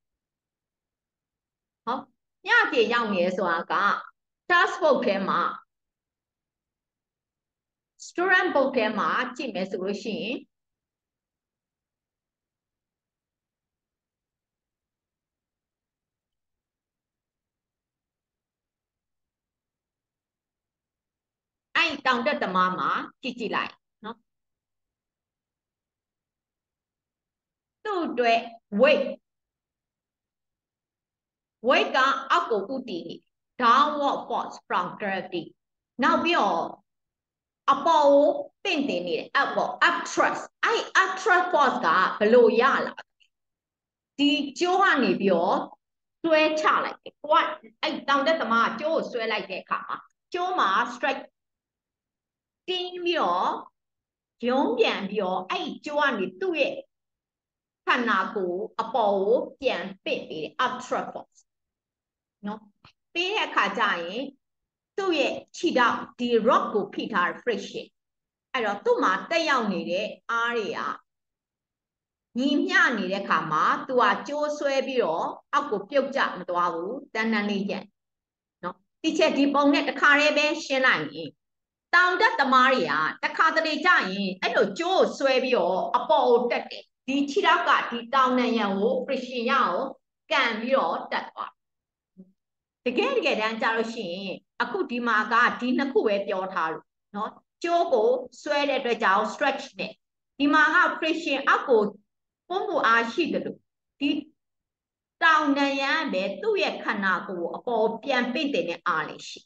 ဟောမျှခြေရောက်နေဆိုတာက task book ထဲမှာ student book ထဲမှာကြည့်မယ်ဆိုလို့ရှိရင်အဲ့တောင်တက်သမားမှာကြည့်ကြည့်လိုက်နော်သူ့အတွက် weight weight ကအောက်ကိုဥတည်နေ downward force from gravity နောက်ပြီးတော့အပေါ်ကိုပင့်တင်နေတယ်အပေါ် up thrust အဲ့ up thrust force ကဘယ်လိုရလာဒီကျိုးကနေပြီးတော့ဆွဲချလိုက်တယ်ကိုကအဲ့တောင်တက်သမားကကျိုးကိုဆွဲလိုက်တဲ့အခါမှာကျိုးမှာ strike တင်းပြီးတော့ရုံးပြန်ပြီးတော့အဲ့ကျိုးကနေသူ့ရဲ့ခန္ဓာကိုယ်အပေါ်ကိုပြန်ပင့်ပေးတယ် up thrust force နော်ပေးတဲ့အခါကျရင်သူ့ရဲ့ခြေထောက်ဒီ rock ကိုဖိထားတဲ့ friction အဲ့တော့သူ့မှာတက်ရောက်နေတဲ့အားတွေကညီမျှနေတဲ့ခါမှာသူကကျိုးဆွဲပြီးတော့အောက်ကိုပြုတ်ကျမသွားဘူးတန်းတန်းလေးရက်နော်ဒီချက်ဒီပုံနဲ့တစ်ခါတည်းပဲရှင်းလိုက်ရင်တောင်တက်သမားတွေကတစ်ခါတလေကြရင်အဲ့လိုကျိုးကိုဆွဲပြီးတော့အပေါ်ကိုတက်တယ်ဒီခြေထောက်ကဒီတောင်နံရံကို friction ရအောင်ကန်ပြီးတော့တက်သွားတကယ်တကယ်တမ်းကြလို့ရှိရင်အခုဒီမှာကဒီနှစ်ခုပဲပြောထားလို့နော်ကျိုးကိုဆွဲတဲ့အတွက်ကြောင့် stretch နဲ့ဒီမှာက friction အောက်ကိုပုံမှုအားရှိတယ်လို့ဒီတောင်နံရံပဲသူ့ရဲ့ခန္ဓာကိုယ်အပေါ်ပြန်ပင့်တင်တဲ့အားလေးရှိ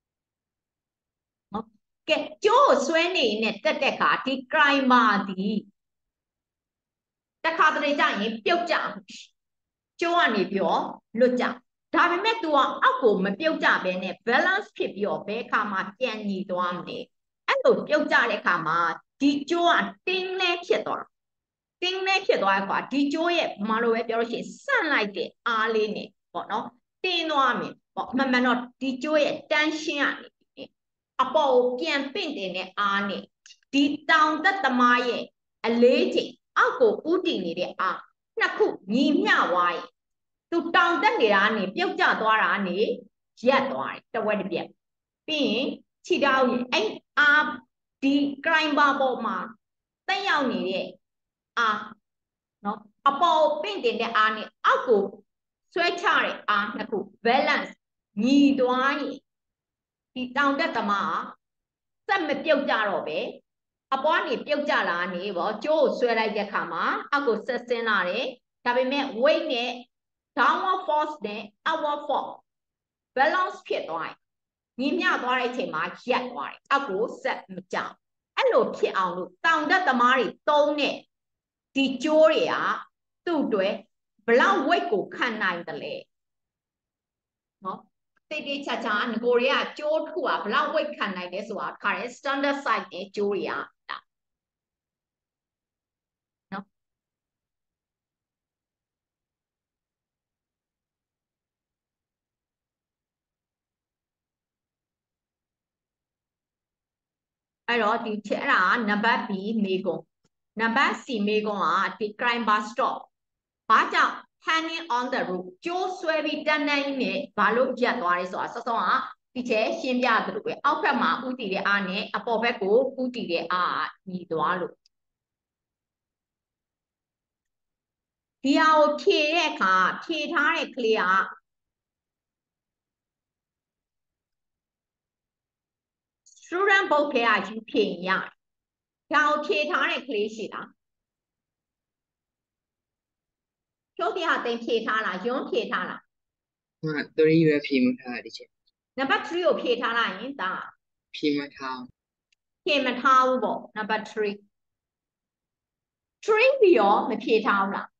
နော်ကဲကျိုးကိုဆွဲနေနဲ့တက်တဲ့ခါဒီ climber ဒီတခါတလေကြရင်ပြုတ်ကြကျိုးကနေပြီးတော့လွတ်ကြဒါပေမဲ့ तू ကအောက်ကိုမပြုတ်ကြဘဲနဲ့ balance ဖြစ်ပြီးတော့ဘယ်ခါမှပြန်ညီသွားမလဲအဲ့လိုပြုတ်ကြတဲ့ခါမှာဒီကျိုးကတင်းလဲဖြစ်သွားတင်းလဲဖြစ်သွားတဲ့ခါဒီကျိုးရဲ့မလိုပဲပြောလို့ရှိရင်ဆန့်လိုက်တဲ့အားလေးနဲ့ပေါ့နော်တင်းသွားမယ်ပေါ့အမှန်မှန်တော့ဒီကျိုးရဲ့ tension ကနေအပေါ်ကိုပြန်ပင့်တင်တဲ့အားနဲ့ဒီတောင်သက်သမားရဲ့အလေးချိန်အောက်ကိုဥတည်နေတဲ့အားနှစ်ခုညီမျှသွားရင်သူတောင်တက်နေတာကနေပြုတ်ကျသွားတာကနေရက်သွားတယ်တဝက်တစ်ပြက်ပြီးရင်ခြေထောက်ရဲ့အဲ့အာဒီ climber ပေါ်မှာတက်ရောက်နေတဲ့အာနော်အပေါ်ပင့်တင်တဲ့အားနဲ့အောက်ကိုဆွဲချတဲ့အားနှစ်ခု balance ညီသွားရင်ဒီတောင်တက်သမားစက်မပြုတ်ကြတော့ပဲအပေါ်ကနေပြုတ်ကြလာနေပေါ့ကျိုးကိုဆွဲလိုက်တဲ့ခါမှာအောက်ကိုဆက်ဆင်းလာတယ်ဒါပေမဲ့ weight နဲ့ downward force နဲ့ upward force balance ဖြစ်သွားတယ်ညီမျှသွားတဲ့အချိန်မှာရက်သွားတယ်အောက်ကိုဆက်မကြအဲ့လိုဖြစ်အောင်လို့တောင်တက်သမားတွေသုံးတဲ့ဒီကျိုးတွေကသူ့အတွက်ဘလောက် weight ကိုခံနိုင်တယ်လဲနော်တိတ်တိတ်ချာချာငကိုတွေကကျိုးတစ်ခုကဘလောက် weight ခံနိုင်လဲဆိုတာခါရဲ standard size နဲ့ကျိုးတွေကနော်အဲ့တော့ဒီချက်အဲ့ဒါနံပါတ် B မေကွန်နံပါတ် C မေကွန်ကဒီ climber stop ဘာကြောင့် hanging on the roof ကျိုးဆွဲပြီးတန်းတန်းကြီးနဲ့ဘာလို့ရက်သွားလဲဆိုတာစောစောကဒီချက်ရှင်းပြသလိုပဲအောက်ဘက်မှာဥတည်တဲ့အားနဲ့အပေါ်ဘက်ကိုဥတည်တဲ့အားညီသွားလို့ဒီဟာကိုဖြည့်တဲ့အခါဖြည့်ထားတဲ့ကလေးက student book ထဲကယူဖြည့်ရတယ်ဒါကိုဖြည့်ထားတဲ့ကလေးရှိလားကျိုးတရားသိမ်းဖြေထားလားယွန်းဖြေထားလားဟာthreeရွယ်ဖြေမထားတချင်နံပါတ်threeကိုဖြေထားလိုက်ရင်ဒါဖြေမထားဖြေမထားဘူးပေါ့နံပါတ်three three ပြီးတော့မဖြေထားဘူးလား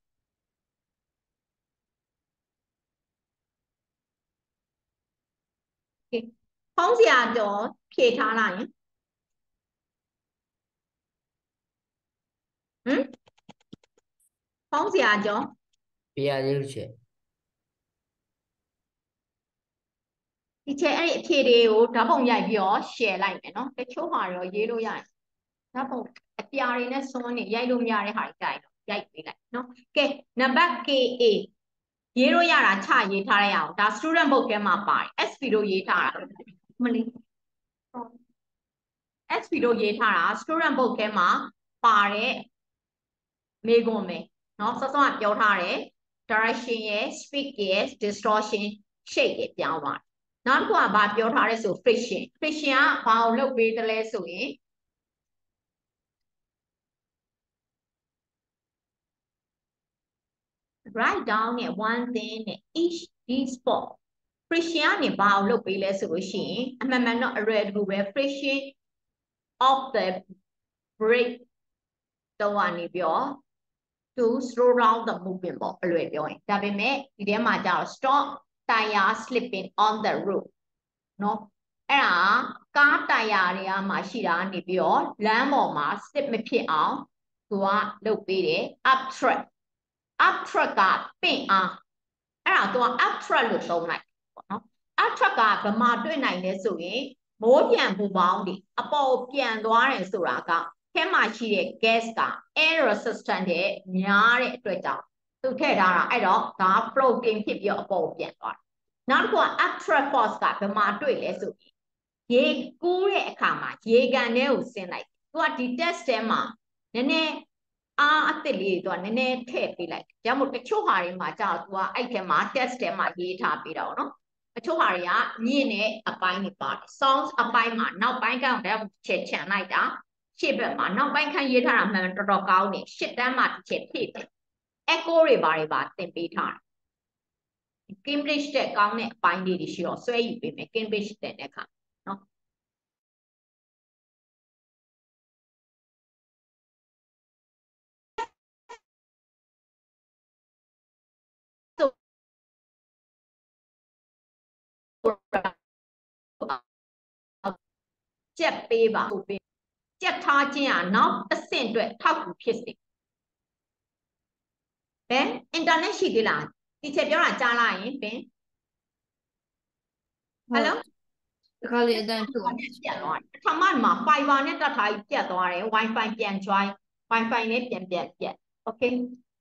ကဲဖုံးစရာတော့ဖြေထားလိုက်ရင်ဟမ်ဖုံးစရာကြောပြရသေးလို့ချက်ဒီချက်အဲ့ဒီအဖြေတွေကိုဓာတ်ပုံရိုက်ပြီးတော့ share လိုက်မယ်နော်တချို့ဟာတော့ရေးလို့ရတယ်ဓာတ်ပုံအပြာတွေနဲ့စွန်းနေရိုက်လို့မရတဲ့ဟာတွေကြိုက်တော့ရိုက်ပေးလိုက်နော်ကဲနံပါတ် K A ရေးလို့ရတာချရေးထားရအောင်ဒါ student book ထဲမှာပါတယ် S P တို့ရေးထားတာမလေး S P တို့ရေးထားတာ student book ထဲမှာပါတဲ့မေခွန်းပဲเนาะစောစောကပြောထားတယ် direction ရယ် speed ရယ် distortion shape ရယ်ပြောင်းသွားတယ်နောက်တစ်ခုကဘာပြောထားလဲဆို friction friction ကဘာကိုလုပ်ပေးတယ်လဲဆိုရင် write down နဲ့ one thing နဲ့ each these spot friction ကနေဘာကိုလုပ်ပေးလဲဆိုလို့ရှိရင်အမှန်မှန်တော့အရွယ်တကူပဲ friction of the brake တော့ကနေပြော to slow down the movement ပေါ့အလွယ်ပြောရင်ဒါပေမဲ့ဒီထဲမှာကျတော့ stop tire slipping on the road เนาะအဲ့ဒါကားတာယာတွေကမှရှိတာနေပြီးတော့လမ်းပေါ်မှာ slip မဖြစ်အောင်သူကလုပ်ပေးတယ် up track up track ကပင့်အားအဲ့ဒါသူက up track လို့သုံးလိုက်ပေါ့နော် up track ကဗမာတွေ့နိုင်လဲဆိုရင်မိုးပြန်ပူပေါင်းဒီအပေါ်ပြန်သွားတယ်ဆိုတာကထဲမှာရှိတဲ့ gas က air resistant တဲ့များတဲ့အတွက်ကြောင့်သူထည့်ထားတာအဲ့တော့ဒါ floating ဖြစ်ပြီးတော့အပေါ်ပြန်သွားတယ်နောက်တစ်ခုက up track force ကဗမာတွေ့လဲဆိုရင်ရေကူးတဲ့အခါမှာရေကန်ထဲကိုဆင်းလိုက်သူကဒီ test ထဲမှာနည်းနည်းအားအသစ်လေးသူကနည်းနည်းထည့်ပေးလိုက်။ဒါမှမဟုတ်တချို့ဟာတွေမှာကြာသူကအဲ့ထဲမှာ test ထဲမှာရေးထားပေးတာပေါ့နော်။တချို့ဟာတွေကမြင့်တဲ့အပိုင်းတွေပါတယ်။ sound အပိုင်းမှာနောက်ပိုင်းကတည်းကချက်ချန်လိုက်တာရှေ့ဘက်မှာနောက်ပိုင်းခန်းရေးထားတာမှန်တော်တော်ကောင်းနေရှစ်တန်းမှာတစ်ချက်ဖြည့်တယ်။ echo တွေဘာတွေပါသင်ပေးထားတယ်။ Cambridge တက်ကောင်းတဲ့အပိုင်းလေးတွေရှိတော့ဆွဲယူပေးမယ် Cambridge တက်တဲ့အခါနော်။ချက်ပေးပါပေးချက်ထားခြင်းကနောက်တစ်ဆင့်အတွက်ထောက်ကူဖြစ်စေဘယ် internet ရှိသေးလားဒီချက်ပြောတာကြားလိုက်ရင်ပင်ဟယ်လိုဒီခါလေးအတန်းဖြုတ်အောင်ပြတ်သွားတယ်ပထမမှာ fiber နဲ့တက်ထားပြီးပြတ်သွားတယ် wifi ပြန် join wifi နဲ့ပြန်ပြန်ပြတ် okay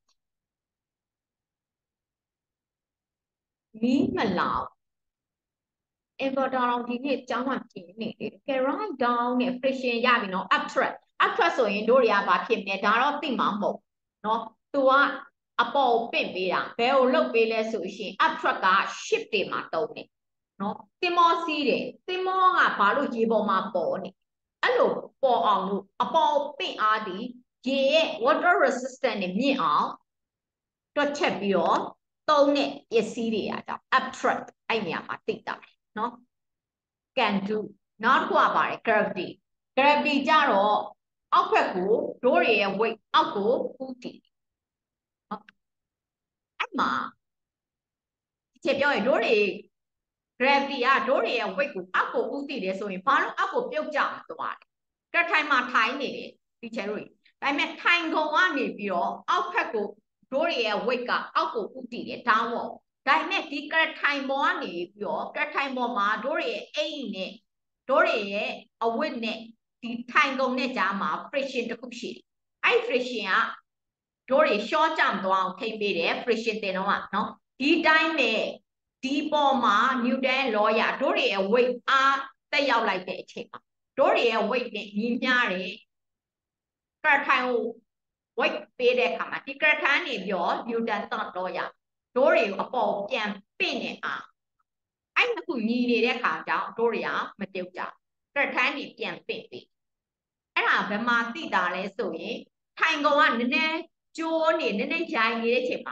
မီးမလောင်inverter တော့ဒီနေ့ကျောင်းမှာပြင်နေတယ် right down နဲ့ friction ရပြီနော် up track up track ဆိုရင်တို့တွေကဘာဖြစ်မလဲဒါတော့သိမှာမဟုတ်နော်သူကအပေါ်ပင့်ပေးတာဘယ်ကိုလုတ်ပေးလဲဆိုရှင် up track က ship တွေမှာတုံးနေနော်တင်မောစီးတယ်တင်မောကဘာလို့ရေပေါ်မှာပေါ်နေအဲ့လိုပေါ်အောင်လို့အပေါ်ပင့်အားဒီရေရဲ့ water resistant နဲ့မြင့်အောင်တွက်ချက်ပြီးတော့တုံးတဲ့ပစ္စည်းတွေအားကြောင့် up track အဲ့နေရာမှာသိတာနော် can do နောက်တစ်ခုကပါတယ် gravity gravity ကြတော့အောက်ဘက်ကိုတို့တွေရဲ့ weight အောက်ကိုဦးတည်နော်အဲ့မှာချက်ပြောရင်တို့တွေ gravity ကတို့တွေရဲ့ weight ကိုအောက်ကိုဦးတည်တယ်ဆိုရင်ဘာလို့အောက်ကိုပြုတ်ကြမှာသွားတယ်ကထိုင်မှာထိုင်နေတယ်ဒီချက်တို့ဒါပေမဲ့ထိုင်ကုန်ကနေပြီးတော့အောက်ဘက်ကိုတို့တွေရဲ့ weight ကအောက်ကိုဦးတည်တယ် downwardဒါပေမဲ့ဒီကရထိုင်ပေါ်ကနေပြီးတော့ကရထိုင်ပေါ်မှာတို့ရဲ့အိမ်နဲ့တို့ရဲ့အဝတ်နဲ့ဒီထိုင်ကုန်နဲ့ကြားမှာ friction တစ်ခုရှိတယ်အဲ့ friction ကတို့တွေ short ကြမသွားအောင်ထိမ့်ပေးတယ် friction တင်တော့ကနော်ဒီတိုင်းပဲဒီပေါ်မှာ Newton law ရတို့ရဲ့ weight အားတက်ရောက်လိုက်တဲ့အချိန်မှာတို့ရဲ့ weight နဲ့ညီမျှတယ်ကရထိုင်ကို weight ပေးတဲ့အခါမှာဒီကရထိုင်နေပြီးတော့ Newton third law ရတို့တွေကိုအပေါ်ပြန်ပင့်နေအားအဲ့နှစ်ခုညီနေတဲ့ခါကျတော့တို့တွေကမပြုတ်ကြကရထိုင်းနေပြန်ပင့်ပြီအဲ့ဒါဘယ်မှာသိတာလဲဆိုရင်ထိုင်ကောင်ကနည်းနည်းကျိုးနေနည်းနည်းရိုင်နေတဲ့ချိန်မှာ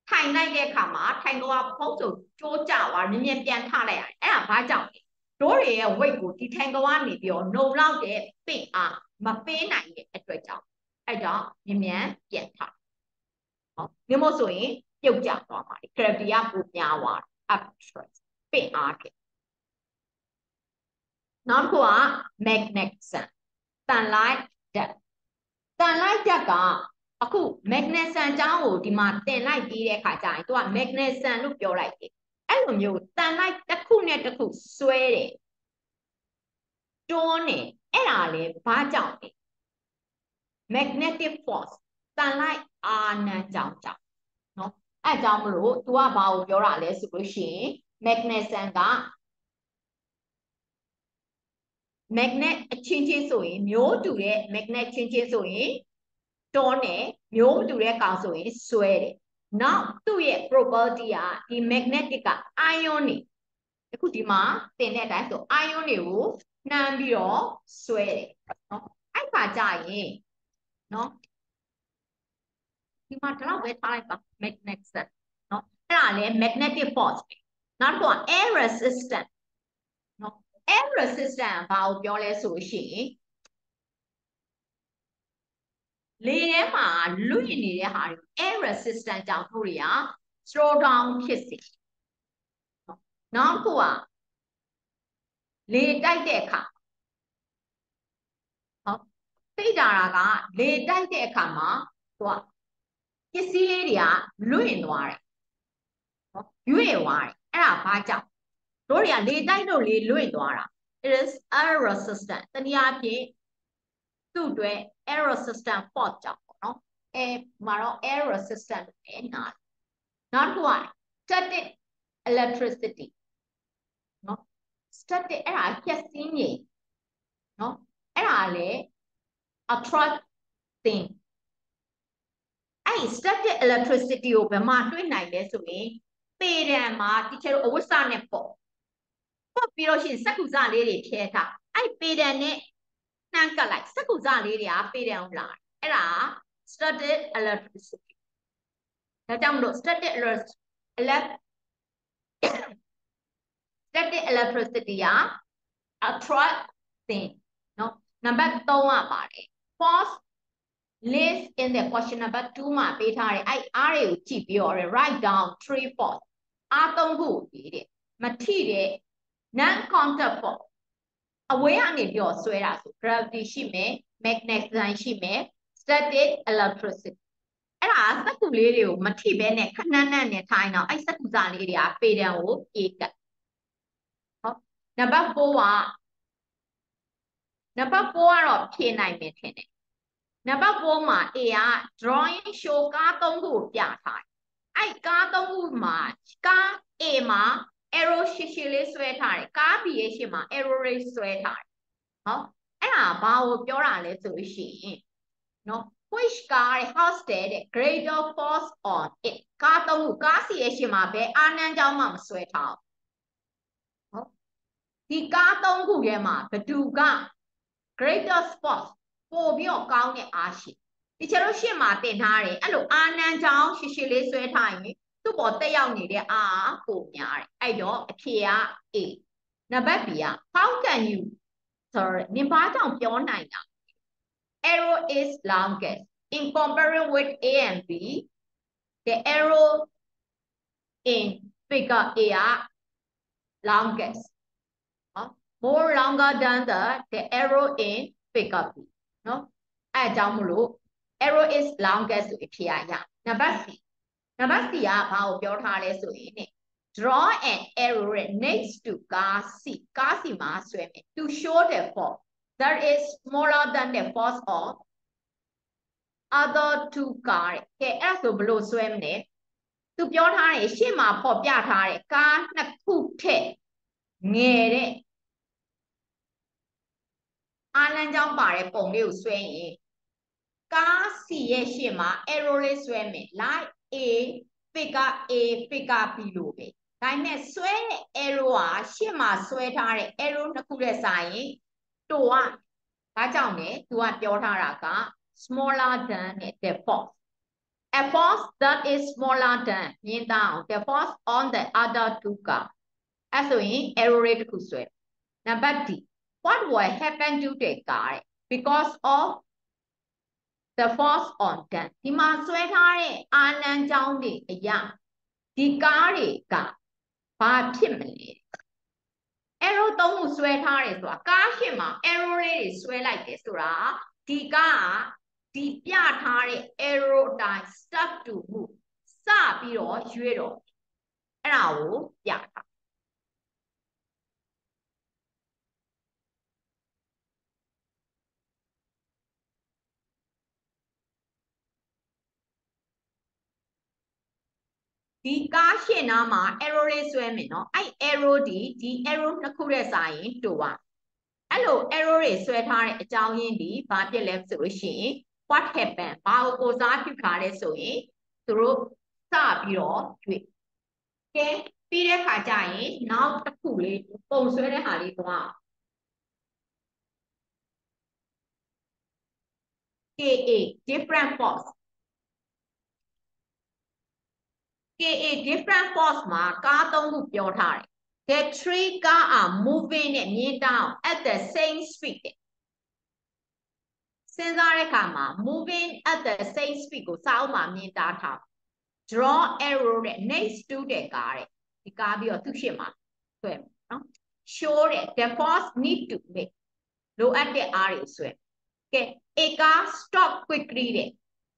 ထိုင်လိုက်တဲ့အခါမှာထိုင်ကောင်ကဖုံးဆိုကျိုးကျသွားမြင်မြင်ပြန်ထလိုက်ရတယ်အဲ့ဒါဘာကြောင့်လဲတို့တွေရဲ့ weight ကိုဒီထိုင်ကောင်ကနေပြီးတော့နှုံလောက်တဲ့ပင့်အားမပေးနိုင်တဲ့အတွက်ကြောင့်အဲ့ကြောင့်မြင်မြန်ပြန်ထဟောဒီမို့ဆိုရင်ပြုတ်ကျသွားမှာ gravity ကပိုများသွား up stress ပင့်အားကနောက်တစ်ခုက magnetism တန်လိုက်ဓာတ်တန်လိုက်ဓာတ်ကအခု magnesium အကြောင်းကိုဒီမှာတင်လိုက်ပြီးတဲ့အခါကျရင်သူက magnesium လို့ပြောလိုက်တယ်အဲ့လိုမျိုးတန်လိုက်တစ်ခုနဲ့တစ်ခုဆွဲတယ်တွန်းတယ်အဲ့ဒါလေဘာကြောင့်လဲ magnetic force တန်လိုက်အာနံကြောင့်ကြောင့်เนาะအဲ့ကြောင့်မလို့ तू ကဘာကိုပြောတာလဲဆိုလို့ရှိရင် magnesium က magnet အချင်းချင်းဆိုရင်မျိုးတူတဲ့ magnet ချင်းချင်းဆိုရင်တွန်းတယ်မျိုးမတူတဲ့ကောင်ဆိုရင်ဆွဲတယ်နောက်သူ့ရဲ့ property ကဒီ magnetic က ion တွေအခုဒီမှာတင်တဲ့အတိုင်းဆို ion တွေကိုနှမ်းပြီးတော့ဆွဲတယ်เนาะအဲ့ခါကြရင်เนาะဒီမှာဒီလောက်ပဲထားလိုက်ပါ magnetism เนาะအဲ့ဒါလည်း magnetic force ပဲနောက်တစ်ခုက air resistant เนาะ air resistant ဘာကိုပြောလဲဆိုရှင်လေထဲမှာလွင့်နေတဲ့ဟာတွေ air resistant ကြောင့်တို့တွေက slow down ဖြစ်စေနောက်တစ်ခုကလေတိုက်တဲ့အခါဟောသိကြတာကလေတိုက်တဲ့အခါမှာသူကပစ္စည်းလေးတွေကလွင့်သွားတယ်ဟောရွေ့သွားတယ်အဲ့ဒါဘာကြောင့်တို့တွေကလေတိုက်လို့လေလွင့်သွားတာ it is air resistant တနည်းအားဖြင့်သူ့အတွက် air resistant force ကြောင့်ပေါ့နော်အဲမှာတော့ air resistant ပဲနားနောက်တစ်ခုက static electricity နော် static အဲ့ဒါဖြည့်စင်းနေနော်အဲ့ဒါလေ attract thing အဲ့ static electricity ကိုဘယ်မှာတွေ့နိုင်လဲဆိုရင်ပေတံမှာတချို့အဝိစနဲ့ပေါ့ပေါ့ပြီးတော့ရှင်စက္ကူစလေးတွေဖြဲထားအဲ့ပေတံနဲ့နှမ်းကပ်လိုက်စက္ကူစလေးတွေကပေတံကိုလာအဲ့ဒါ static electricity ဒါကြောင့်မလို့ static elect static electricity က attract thing နော်နံပါတ်သုံးကပါတယ် force list in the question number two မှာပေးထားတယ်အဲ့အားတွေကိုကြည့်ပြီးတော့ write down three force အားသုံးခုရေးတယ်မထိတဲ့ non contact force အဝေးကနေပြီးတော့ဆွဲတာဆို gravity ရှိမယ် magnetism ရှိမယ် static electricity အဲ့ဒါစက္ကူလေးတွေကိုမထိဘဲနဲ့ခဏနဲ့နဲ့ထိုင်းတော့အဲ့စက္ကူစလေးတွေကပေတံကိုပြေးကတ်ဟုတ်နံပါတ် four ကနံပါတ် four ကတော့ဖြေနိုင်မယ်ထင်တယ်နံပါတ် four မှာ A က drawing show ကားသုံးခုပြထားတယ်အဲ့ကားသုံးခုမှာကား A မှာ arrow ရှည်ရှည်လေးဆွဲထားတယ်ကား B ရဲ့ရှေ့မှာ arrow လေးဆွဲထားတယ်ဟုတ်အဲ့ဒါဘာကိုပြောတာလဲဆိုလို့ရှိရင်နော် which car has the greater force on it ကားသုံးခုကားစီရဲ့ရှေ့မှာပဲအာနန်းကြောင်းမှမဆွဲထားဟုတ်ဒီကားသုံးခုထဲမှာဘယ်သူက greater force ပို့ပြီးတော့ကောင်းတဲ့အားရှိဒီကျတော့ရှေ့မှာတင်ထားတယ်အဲ့လိုအာနန်းကြောင်းရှည်ရှည်လေးဆွဲထားရင်သူ့ပေါ်တက်ရောက်နေတဲ့အားပိုများတယ်အဲ့တော့အဖြေက A နံပါတ် B က how can you sorry နင်ဘာကြောင့်ပြောနိုင်တာ arrow is longest in comparison with A and B the arrow in figure A are longest huh? more longer than the the arrow in figure B နော်အဲအကြောင်းမလို့ arrow is longest ဆိုအဖြေရရနံပါတ် C နံပါတ် C ကဘာကိုပြောထားလဲဆိုရင် draw an arrow next to car C car C မှာဆွဲမယ် to show the force that is smaller than the force of other two car ကဲအဲ့ဆိုဘလို့ဆွဲမလဲသူပြောထားတယ်ရှေ့မှာပေါ်ပြထားတယ်ကားနှစ်ခုထက်ငယ်တဲ့အာလန်းကြောင်းပါတဲ့ပုံလေးကိုဆွဲရင်ကား C ရဲ့ရှေ့မှာ arrow လေးဆွဲမယ် like A figure A figure B လို့ပဲဒါနဲ့ဆွဲတဲ့ arrow ကရှေ့မှာဆွဲထားတဲ့ arrow နှစ်ခုနဲ့စာရင်တိုကဒါကြောင့်လေသူကပြောထားတာက smaller than the force a force that is smaller than မြင်တောင်း the force on the other two ကအဲ့ဆိုရင် arrow လေးတစ်ခုဆွဲ number D what will happen to the car because of the force on them ဒီမှာဆွဲထားတဲ့အာနန်းကြောင်းတွေအရာဒီကားတွေကဘာဖြစ်မလဲ arrow သုံးခုဆွဲထားတယ်ဆိုတာကားရှင်းမှာ arrow လေးတွေဆွဲလိုက်တယ်ဆိုတာဒီကားကဒီပြထားတဲ့ arrow အတိုင်း start to move စပြီးတော့ရွေ့တော့အဲ့ဒါကိုပြထားဒီကားရှင်းနားမှာ arrow လေးဆွဲမယ်နော်အဲ့ arrow ဒီဒီ arrow နှစ်ခုနဲ့စာရင်တူပါအဲ့လို arrow တွေဆွဲထားတဲ့အကြောင်းရင်းဒီဘာဖြစ်လဲဆိုလို့ရှိရင် what happen ဘာကိုကိုစားပြုထားလဲဆိုရင်သူတို့စပြီးတော့ရွေ့ကဲပြီးတဲ့ခါကျရင်နောက်တစ်ခုလေးပုံဆွဲတဲ့ဟာလေးတော့ K A different force K A different force မှာကားသုံးခုပြောထားတယ် the three car are moving နဲ့မြင်တောင်း at the same speed စဉ်းစားတဲ့အခါမှာ moving at the same speed ကိုစာအုပ်မှာမြင်တာထား draw arrow တဲ့ next to တဲ့ကားတဲ့ဒီကားပြီးတော့သူ့ရှေ့မှာဆွဲနော် show တဲ့ the force need to make လိုအပ်တဲ့အားတွေဆွဲကဲ a car stop quickly တဲ့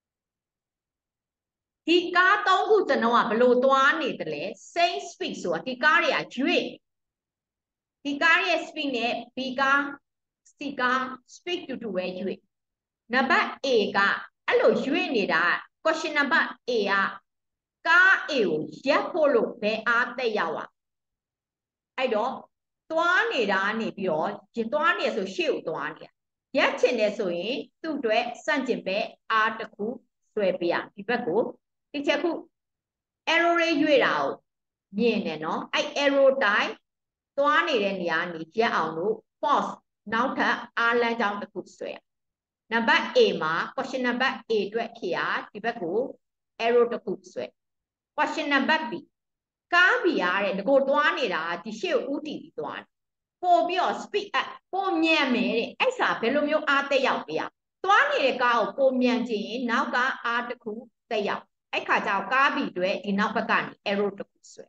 ဒီကားသုံးခုကျွန်တော်ကဘလို့သွားနေတယ်လဲ same speed ဆိုတာဒီကားတွေကရွေ့ဒီကားရဲ့ speed နဲ့ B ကား C ကား speed တူတူပဲရွေ့နံပါတ် A ကအဲ့လိုရွေ့နေတာ question number A ကကား A ကိုရက်ဖို့လို့ဘယ်အားတက်ရောက်อ่ะအဲ့တော့သွားနေတာနေပြီးတော့သွားနေဆိုရှေ့ကိုသွားနေတာရက်ချင်တယ်ဆိုရင်သူ့အတွက်စန့်ကျင်ဘက်အားတစ်ခုဆွဲပေးရဒီဘက်ကိုဒီချက်ခု arrow လေးရွေ့တာကိုမြင်တယ်နော်အဲ့ arrow တိုင်းသွားနေတဲ့နေရာနေရက်အောင်လို့ force နောက်ထပ်အားလမ်းကြောင်းတစ်ခုဆွဲနံပါတ် A မှာ question number A အတွက်ဖြေရဒီဘက်ကို arrow တစ်ခုဆွဲ question number B ကားဘီရတဲ့ဒီကိုသွားနေတာဒီရှေ့ကိုဥတီပြီးသွားပို့ပြီးတော့ speed up ပို့မြန်မယ်တဲ့အဲ့စာဘယ်လိုမျိုးအားတက်ရောက်ပြရသွားနေတဲ့ကားကိုပို့မြန်ခြင်းနောက်ကအားတစ်ခုတက်ရောက်အဲ့ခါကျတော့ကားဘီတွေဒီနောက်ဘက်ကနေ arrow တစ်ခုဆွဲ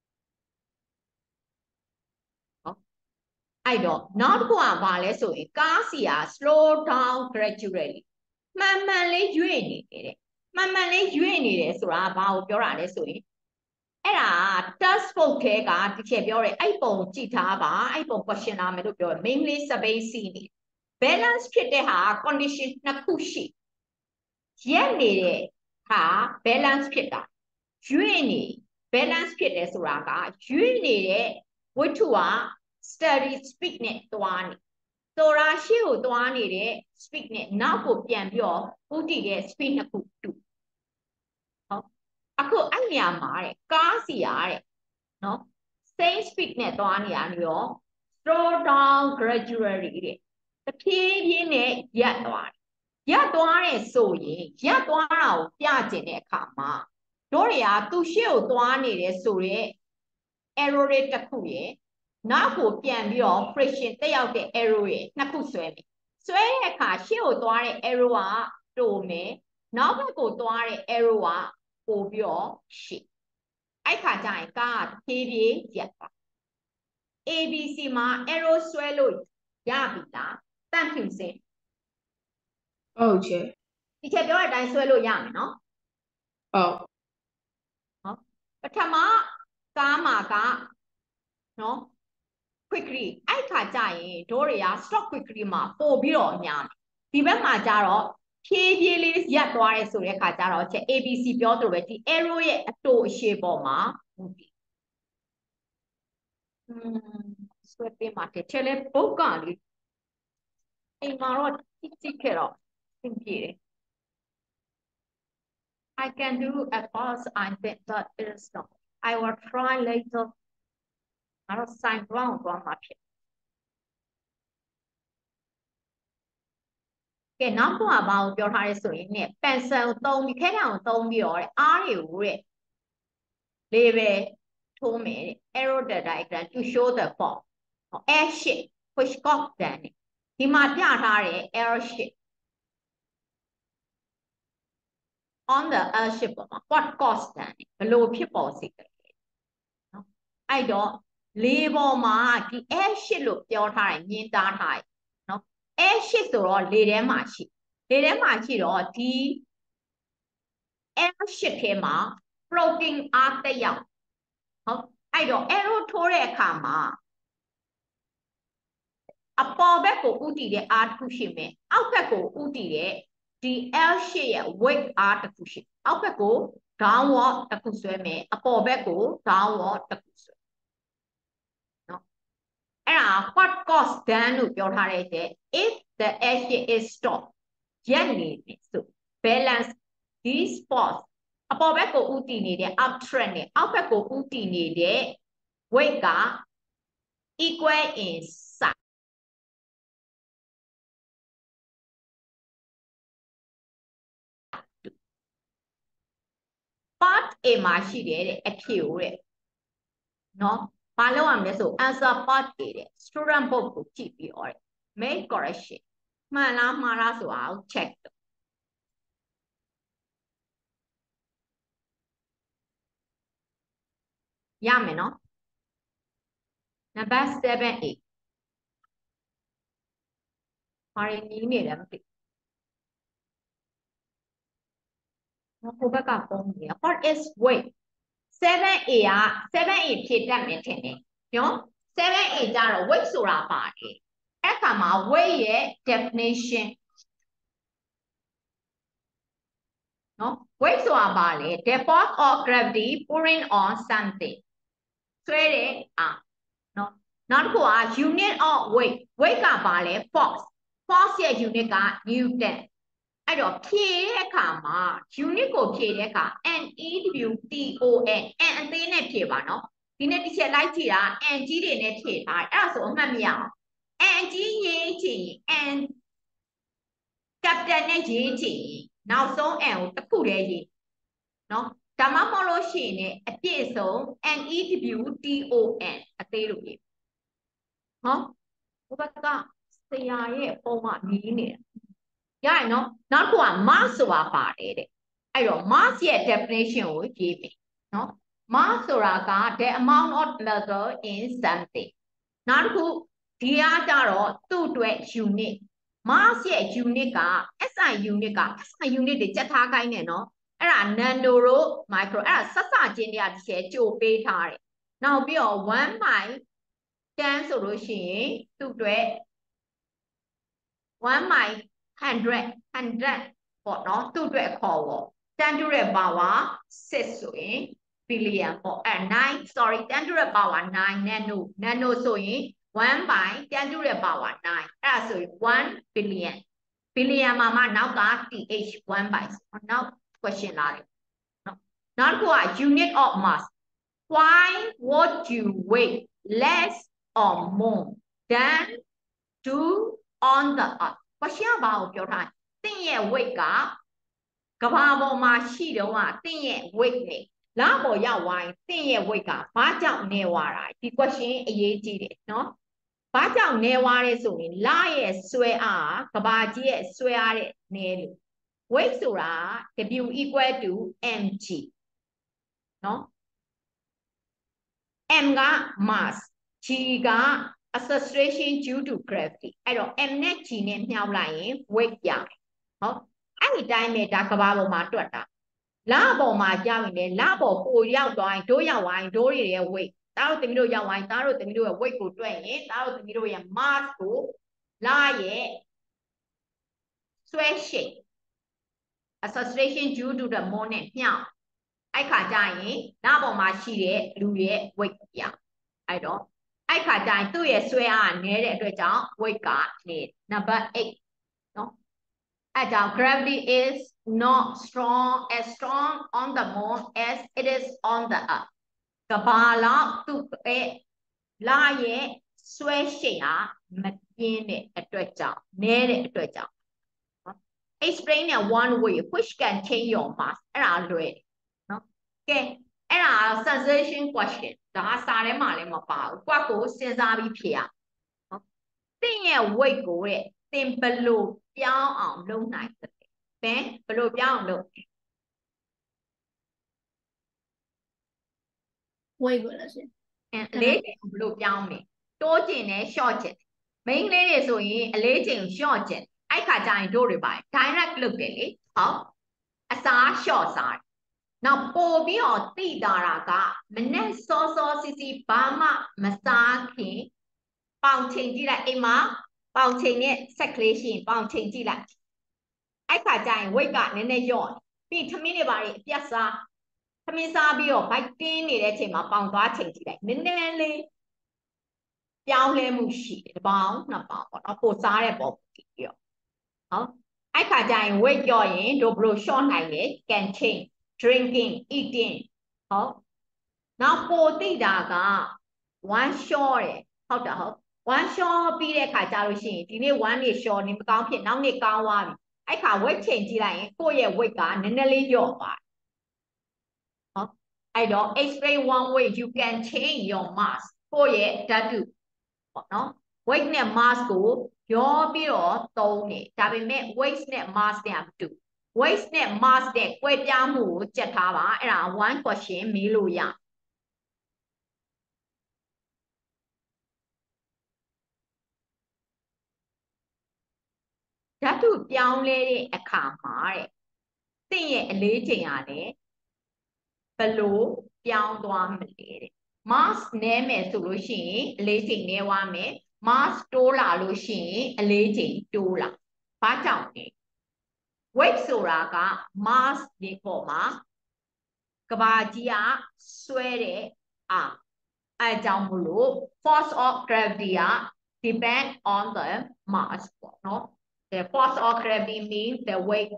အဲ့တော့နောက်တစ်ခုကဘာလဲဆိုရင်ကားစီက slow down gradually မှန်မှန်လေးရွေ့နေတယ်တဲ့မှန်မှန်လေးရွေ့နေတယ်ဆိုတာဘာကိုပြောတာလဲဆိုရင်အဲ့ဒါ test book ထဲကဒီချက်ပြောတယ်အဲ့ပုံကြည့်ထားပါအဲ့ပုံ question လာမယ်လို့ပြောတယ် mainly space C နေ balance ဖြစ်တဲ့ဟာ condition နှစ်ခုရှိရက်နေတဲ့ဟာ balance ဖြစ်တာရွေ့နေ balance ဖြစ်တယ်ဆိုတာကရွေ့နေတဲ့ဝတ္ထုက steady speed နဲ့သွားနေဆိုတာရှေ့ကိုသွားနေတဲ့ speed နဲ့နောက်ကိုပြန်ပြီးတော့ဥတည်တဲ့ speed နှစ်ခုတူဟုတ်အခုအဲ့နေရာမှာတဲ့ကားစီရတဲ့နော် same speed နဲ့သွားနေတာပြီးတော့ slow down gradually တဲ့တဖြည်းဖြည်းနဲ့ရပ်သွားတယ်ရပ်သွားတယ်ဆိုရင်ရပ်သွားတာကိုပြကျင်တဲ့အခါမှာတို့တွေကသူ့ရှေ့ကိုသွားနေတယ်ဆိုတော့ arrow တွေတစ်ခုရယ်နောက်ကိုပြန်ပြီးတော့ friction တက်ရောက်တဲ့ arrow ရယ်နှစ်ခုဆွဲမယ်ဆွဲတဲ့အခါရှေ့ကိုသွားတဲ့ arrow ကတိုမယ်နောက်ဘက်ကိုသွားတဲ့ arrow ကပို့ပြီးတော့ရှေ့အဲ့ခါကျရင်ကားကဖြည်းဖြည်းရပ်သွား A B C မှာ arrow ဆွဲလို့ရပြီလားတန့်ဖြူစင်ဟုတ်ချေဒီချက်ပြောတဲ့အတိုင်းဆွဲလို့ရမယ်နော်ဟုတ်ဟုတ်ပထမကားမှာကနော် quickly အဲ့ခါကျရင်တို့တွေက stop quickly မှာပို့ပြီးတော့အများဒီဘက်မှာကျတော့ဖြည်းဖြည်းလေးရပ်သွားရဲဆိုတဲ့ခါကျတော့ချက် A B C ပြောသလိုပဲဒီ arrow ရဲ့အတိုအရှည်ပေါ်မှာอืมဆွဲပေးမှာတဲ့ချက်လေပုတ်ကလေးအိမ်မှာတော့ကြည့်ကြည့်ခဲ့တော့သင်ပြည့်တယ် I can do at first I think that it is not I will try later အဲ့တော့ sign ground သွားမှာဖြစ်ကဲနောက်တစ်ခုကဘာကိုပြောထားလဲဆိုရင်ね pencil သုံးပြီးခဲထောင်သုံးပြီးတော့တဲ့အားတွေကိုတဲ့ label ထိုးမယ်တဲ့ arrow the diagram to show the form air shape which got done ဒီမှာပြထားတဲ့ arrow shape on the air shape ပေါ်မှာ what caused done ဘယ်လိုဖြစ်ပေါ်စေလဲနော်အဲ့တော့လေပေါ်မှာဒီ air shape လို့ပြောထားတယ်မြင်သားထားတယ်နော် air shape ဆိုတော့လေထဲမှာရှိလေထဲမှာရှိတော့ဒီ air shape ထဲမှာ floating အားတက်ရောက်ဟုတ်အဲ့တော့ arrow ထိုးတဲ့အခါမှာအပေါ်ဘက်ကိုဥတည်တဲ့အားတစ်ခုရှိမယ်အောက်ဘက်ကိုဥတည်တဲ့ဒီ L shape ရဲ့ weight အားတစ်ခုရှိအောက်ဘက်ကို downward တစ်ခုဆွဲမယ်အပေါ်ဘက်ကို downward တစ်ခုဆွဲနော်အဲ့ဒါ what cause done လို့ပြောထားတဲ့တဲ့ if the L shape is stopped ရက်နေတယ်ဆို balance these force အပေါ်ဘက်ကိုဥတည်နေတဲ့ up trend နဲ့အောက်ဘက်ကိုဥတည်နေတဲ့ weight က equal in size part A မှာရှိတယ်တဲ့အဖြေကိုတဲ့နော်ဘာလုပ်ရမလဲဆို answer part A တဲ့ student book ကိုကြည့်ပြီးတော့တဲ့ make correction မှန်လားမှားလားဆိုတာကို check ရမယ်နော် number seven A ဘာရင်းနေလဲမသိဘူးဟိုဘက်ကပုံနေ what is weight seven A က seven A ဖြည့်တတ်မယ်ထင်တယ်နော် seven A ကျတော့ weight ဆိုတာပါတယ်အဲ့ခါမှာ weight ရဲ့ definition နော် weight ဆိုတာပါလေ the force of gravity pulling on something ဆွဲတယ်အာနော်နောက်တစ်ခုက unit of weight weight ကပါလေ force force ရဲ့ unit က newton အဲ့တော့ဖြည့်တဲ့အခါမှာ unit ကိုဖြည့်တဲ့အခါ N E W T O N N အသေးနဲ့ဖြည့်ပါနော်ဒီနေ့တစ်ချက်လိုက်ကြည့်တာ N ကြီးတွေနဲ့ဖြည့်ထားအဲ့ဒါဆိုအမှတ်မရအောင် N ကြီးရေးချင် N capital နဲ့ရေးချင်နောက်ဆုံး N ကိုတစ်ခုတည်းရေးနော်ဒါမှမဟုတ်လို့ရှိရင်အပြည့်ဆုံး N E W T O N အသေးလို့ရေးဟောဘုဘကဆရာရဲ့ပုံမှန်မြည်နေတယ်ရရင်နော်နောက်တစ်ခုက mass ဆိုတာပါတယ်တဲ့အဲ့တော့ mass ရဲ့ definition ကိုရေးမယ်နော် mass ဆိုတာက the amount of matter in something နောက်တစ်ခုဒီကကြတော့သူ့အတွက် unit mass ရဲ့ unit က S I unit က S I unit တွေစက်ထားခိုင်းနေနော်အဲ့ဒါ nano တို့ micro အဲ့ဒါဆက်စချင်းတွေကတစ်ချက်ကြိုပေးထားတယ်နောက်ပြီးတော့ one by ten ဆိုလို့ရှိရင်သူ့အတွက် one by hundred hundred ပေါ့နော်သူ့အတွက်ခေါ်ပေါ့ten to the power six ဆိုရင် billion ပေါ့အဲ nine sorry ten to the power nine nano nano ဆိုရင် one by ten to the power nine အဲ့ဒါဆိုရင်one billion billion မှာမှနောက်က th one by နောက် question လာတယ်နော်နောက်တစ်ခုက unit of mass why would you weigh less or more than do on the earth question ဘာကိုပြောထားသင်ရဲ့ weight ကကဘာပေါ်မှာရှိတော့ကသင်ရဲ့ weight နဲ့လပေါ်ရောက်သွားရင်သင်ရဲ့ weight ကဘာကြောင့်နေသွားတာဒီ question အရေးကြီးတယ်နော်ဘာကြောင့်နေသွားလဲဆိုရင်လရဲ့ဆွဲအားကဘာကြီးရဲ့ဆွဲအားတဲ့နေလို့ weight ဆိုတာ W equal to mg နော် m က mass g က acceleration due to gravity အဲ့တော့ m နဲ့ g နဲ့မြှောက်လိုက်ရင် weight ရတယ်ဟုတ်အဲ့ဒီတိုင်းပဲဒါကဘာပေါ်မှာတွက်တာလပေါ်မှာကြောက်ရင်လည်းလပေါ်ပိုရောက်သွားရင်တို့ရောက်သွားရင်တို့ရဲ့ weight သားတို့သမီးတို့ရောက်သွားရင်သားတို့သမီးတို့ရဲ့ weight ကိုတွက်ရင်သားတို့သမီးတို့ရဲ့ mass ကိုလရဲ့ဆွဲရှိတ် acceleration due to the moon နဲ့မြှောက်အဲ့ခါကျရင်လပေါ်မှာရှိတဲ့လူရဲ့ weight ရအဲ့တော့အဲ့ခါကျရင်သူ့ရဲ့ဆွဲအားနည်းတဲ့အတွက်ကြောင့် weight ကနေ number eight နော်အဲ့ကြောင့် gravity is not strong as strong on the moon as it is on the earth ကဘာလောက်သူ့ရဲ့လရဲ့ဆွဲရှိတ်ဟာမပြင်းတဲ့အတွက်ကြောင့်နည်းတဲ့အတွက်ကြောင့်နော် explain in one way which can change your mass အဲ့ဒါလွယ်နော်ကဲအဲ့ဒါ sensation question ဒါစာထဲမှာလည်းမပါဘူးကွက်ကိုစဉ်းစားပြီးဖြေရနော်သင်ရဲ့ weight ကိုတဲ့သင်ဘယ်လိုပြောင်းအောင်လုပ်နိုင်သလဲဘယ်ဘယ်လိုပြောင်းအောင်လုပ် weight ကိုလည်းရှင်အလေးချိန်ဘယ်လိုပြောင်းမလဲတိုးကျင်နဲ့ short ကျင် main လေးတွေဆိုရင်အလေးချိန် short ကျင်အဲ့ခါကျရင်တို့တွေပါ direct လုပ်တယ်လေဟုတ်အစား short စားတယ်နောက်ပို့ပြီးတော့တိတာတာကမနဲ့စောစောစီစီဘာမှမစားခင်ပေါင်ချိန်ကြည့်လိုက်အိမ်မှာပေါင်ချိန်နဲ့ဆက်ကလေးရှိရင်ပေါင်ချိန်ကြည့်လိုက်အဲ့ခါကျရင် weight ကနည်းနည်းလျော့ပြီးထမင်းတွေပါအပြတ်စားသမင်းစားပြီးတော့ bike တင်းနေတဲ့အချိန်မှာပေါင်သွားချိန်ကြည့်လိုက်နည်းနည်းလေးပြောင်းလဲမှုရှိတယ်တစ်ပေါင်နှစ်ပေါင်ပေါ့နော်ပိုစားတဲ့ပုံကြည့်ပြီးတော့ဟုတ်အဲ့ခါကျရင် weight ကျော်ရင်တို့ဘယ်လို short နိုင်လဲ can change drinking eating ဟုတ်နောက်ပိုသိတာက one short ရယ်ဟုတ်တာဟုတ် one short ပြီးတဲ့ခါကျလို့ရှိရင်ဒီနေ့ one နေ short နေမကောင်းဖြစ်နောက်နေ့ကောင်းသွားပြီအဲ့ခါ weight ချိန်ကြည့်လိုက်ရင်ကိုယ့်ရဲ့ weight ကနည်းနည်းလေးလျော့သွားအဲ့တော့ explain one way you can change your mass ကိုယ့်ရဲ့ဓာတုပေါ့နော် weight နဲ့ mass ကိုရောပြီးတော့သုံးနေဒါပေမဲ့ weight နဲ့ mass နဲ့မတူ weight နဲ့ mass နဲ့ကွဲပြားမှုကိုကြက်ထားပါအဲ့ဒါ one question မေးလို့ရဓာတုပြောင်းလဲတဲ့အခါမှာတဲ့သင်ရဲ့အလေးချိန်ကလည်းဘယ်လိုပြောင်းသွားမလဲတဲ့ mass နည်းမယ်ဆိုလို့ရှိရင်အလေးချိန်နည်းသွားမယ် mass တိုးလာလို့ရှိရင်အလေးချိန်တိုးလာဘာကြောင့်လဲ weight ဆိုတာက mass ဒီပေါ်မှာကဘာကြီးကဆွဲတဲ့အာအဲကြောင့်မလို့ force of gravity က depend on the mass ပေါ့နော် the force of gravity means the weight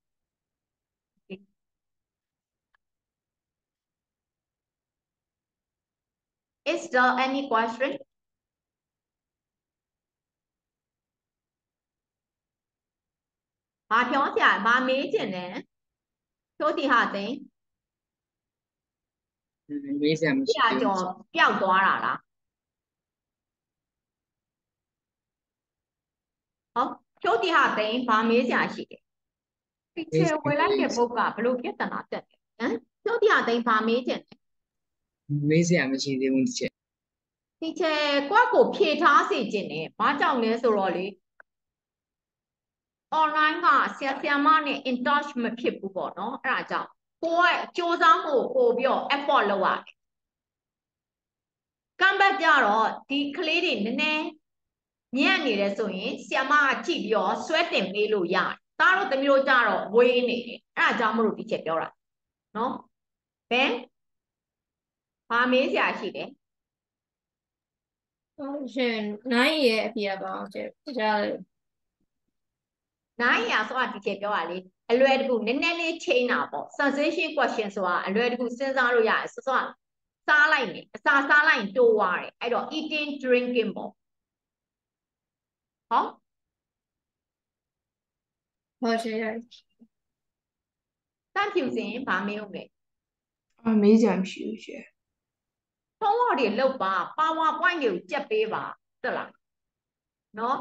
is there any question ဘာပြောစရာဘာမေးချင်လဲသို့ဒီဟာသိမေးစရာမရှိပြဘူးကျော်ပျောက်သွားတာလားဟုတ်သို့ဒီဟာသိဘာမေးစရာရှိတယ်ဒီချေဝင်လိုက်တဲ့ပုတ်ကဘလို့ပြဿနာတက်တယ်ဟမ်သို့ဒီဟာသိဘာမေးချင်လဲမေးစရာမရှိသေးဘူးဒီချက်ဒီချေကွက်ကိုဖြေထားစေခြင်းနဲ့ဘာကြောင့်လဲဆိုတော့လေ online ကဆရာဆရာမနဲ့ in touch မဖြစ်ဘူးပေါ့နော်အဲ့ဒါကြောင့်ကိုကစ조사မှုပို့ပြီးတော့ effort လုပ်ရတယ်ကမ်ဘတ်ကြတော့ဒီကလေးတွေနည်းနည်းညံ့နေတယ်ဆိုရင်ဆရာမကကြည့်ပြီးတော့ဆွဲတင်ပေးလို့ရတယ်သားတို့သမီးတို့ကြတော့ဝေးနေတယ်အဲ့ဒါကြောင့်မလို့ဒီချက်ပြောတာနော်ဘယ်ဘာမေးစရာရှိလဲဟုတ်ရှင်နိုင်ရဲ့အဖေကပါအောင်ရှင်ကြားတယ်နိုင်ရဆိုတာဒီချက်ပြောတာလေအလွယ်တကူနည်းနည်းလေးချိန်တာပေါ့ sensation question ဆိုတာအလွယ်တကူစဉ်းစားလို့ရတယ်ဆိုတော့စားလိုက်မယ်အစာစားလိုက်ရင်တိုးသွားတယ်အဲ့တော့ eating drinking ပေါ့ဟောဟုတ်ရှင်ရတန့်ဖြူစင်ဗာမေးဦးမယ်အမေးကြမရှိဘူးရှင်ဖုန်းဝေါ်တွေလောက်ပါ PowerPoint တွေကိုကြက်ပေးပါတက်လားနော်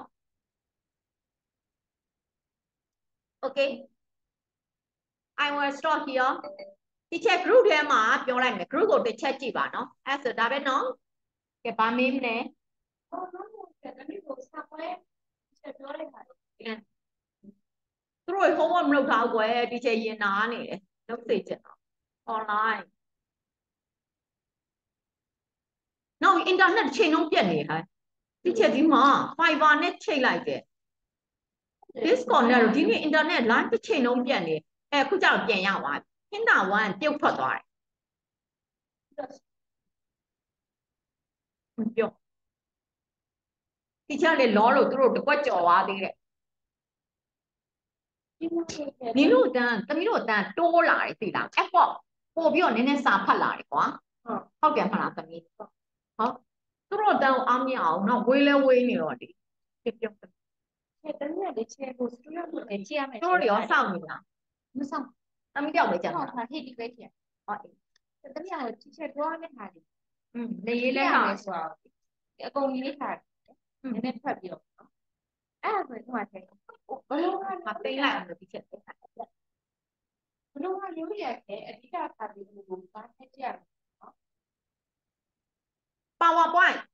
Okay I will stop here ဒီချက် group ထဲမှာပြောလိုက်မယ် group ကိုတစ်ချက်ကြည့်ပါနော်အဲ့ဆိုဒါပဲနော်ကဲဗာမေးမလဲသူတို့ homework မလုပ်ထားဘူးကွယ်ဒီချက်ရင်နာနေတယ်လုပ်စေချင်တော့ online နောက် internet ချိန်လုံးပြတ်နေဟဲ့ဒီချက်ဒီမှာ fiber နဲ့ချိန်လိုက်တယ် Discord နဲ့ဒီနေ့ internet line တစ်ချိန်လုံးပြတ်နေအဲခုကျတော့ပြန်ရသွားပြီခင်းတာဝမ်းပြုတ်ထွက်သွားတယ်ပြောဒီချက်လေလောလို့သူတို့တကွက်ကြော်သွားသေးတယ်နင်တို့တန်းတမီးတို့တန်းတိုးလာတယ်သိလားအပေါ့ပို့ပြီးတော့နည်းနည်းစာဖတ်လာတယ်ကွာဟုတ်တယ်မလားတမီးဟုတ်သူတို့တန်းအောင်မရအောင်တော့ဝေးလဲဝေးနေတော့ဒီပြောချက်တည်းလေးချက်ကိုစတူဒီယိုကိုလည်းကြည့်ရမယ်တို့တွေရောစောင့်နေလားမစောင့်သမီးတယောက်ပဲကြာကျွန်တာတော်ထားဟိဒီပဲချက်ဟုတ်အေးတမီးကတီချက်တော့နဲ့ဟာဒီอืมလေရေးလဲဟာဆိုတော့အကုန်ကြီးလေးထားနည်းနည်းဖတ်ပြီးတော့အဲ့ဒါဆိုရင်ဒီမှာချက်ဘလုံးကမသိလိုက်အောင်လို့ဒီချက်ပဲဘလုံးကရိုးရရဲ့အဓိကထားပြီးလို့ဘာနဲ့ကြည့်ရ PowerPoint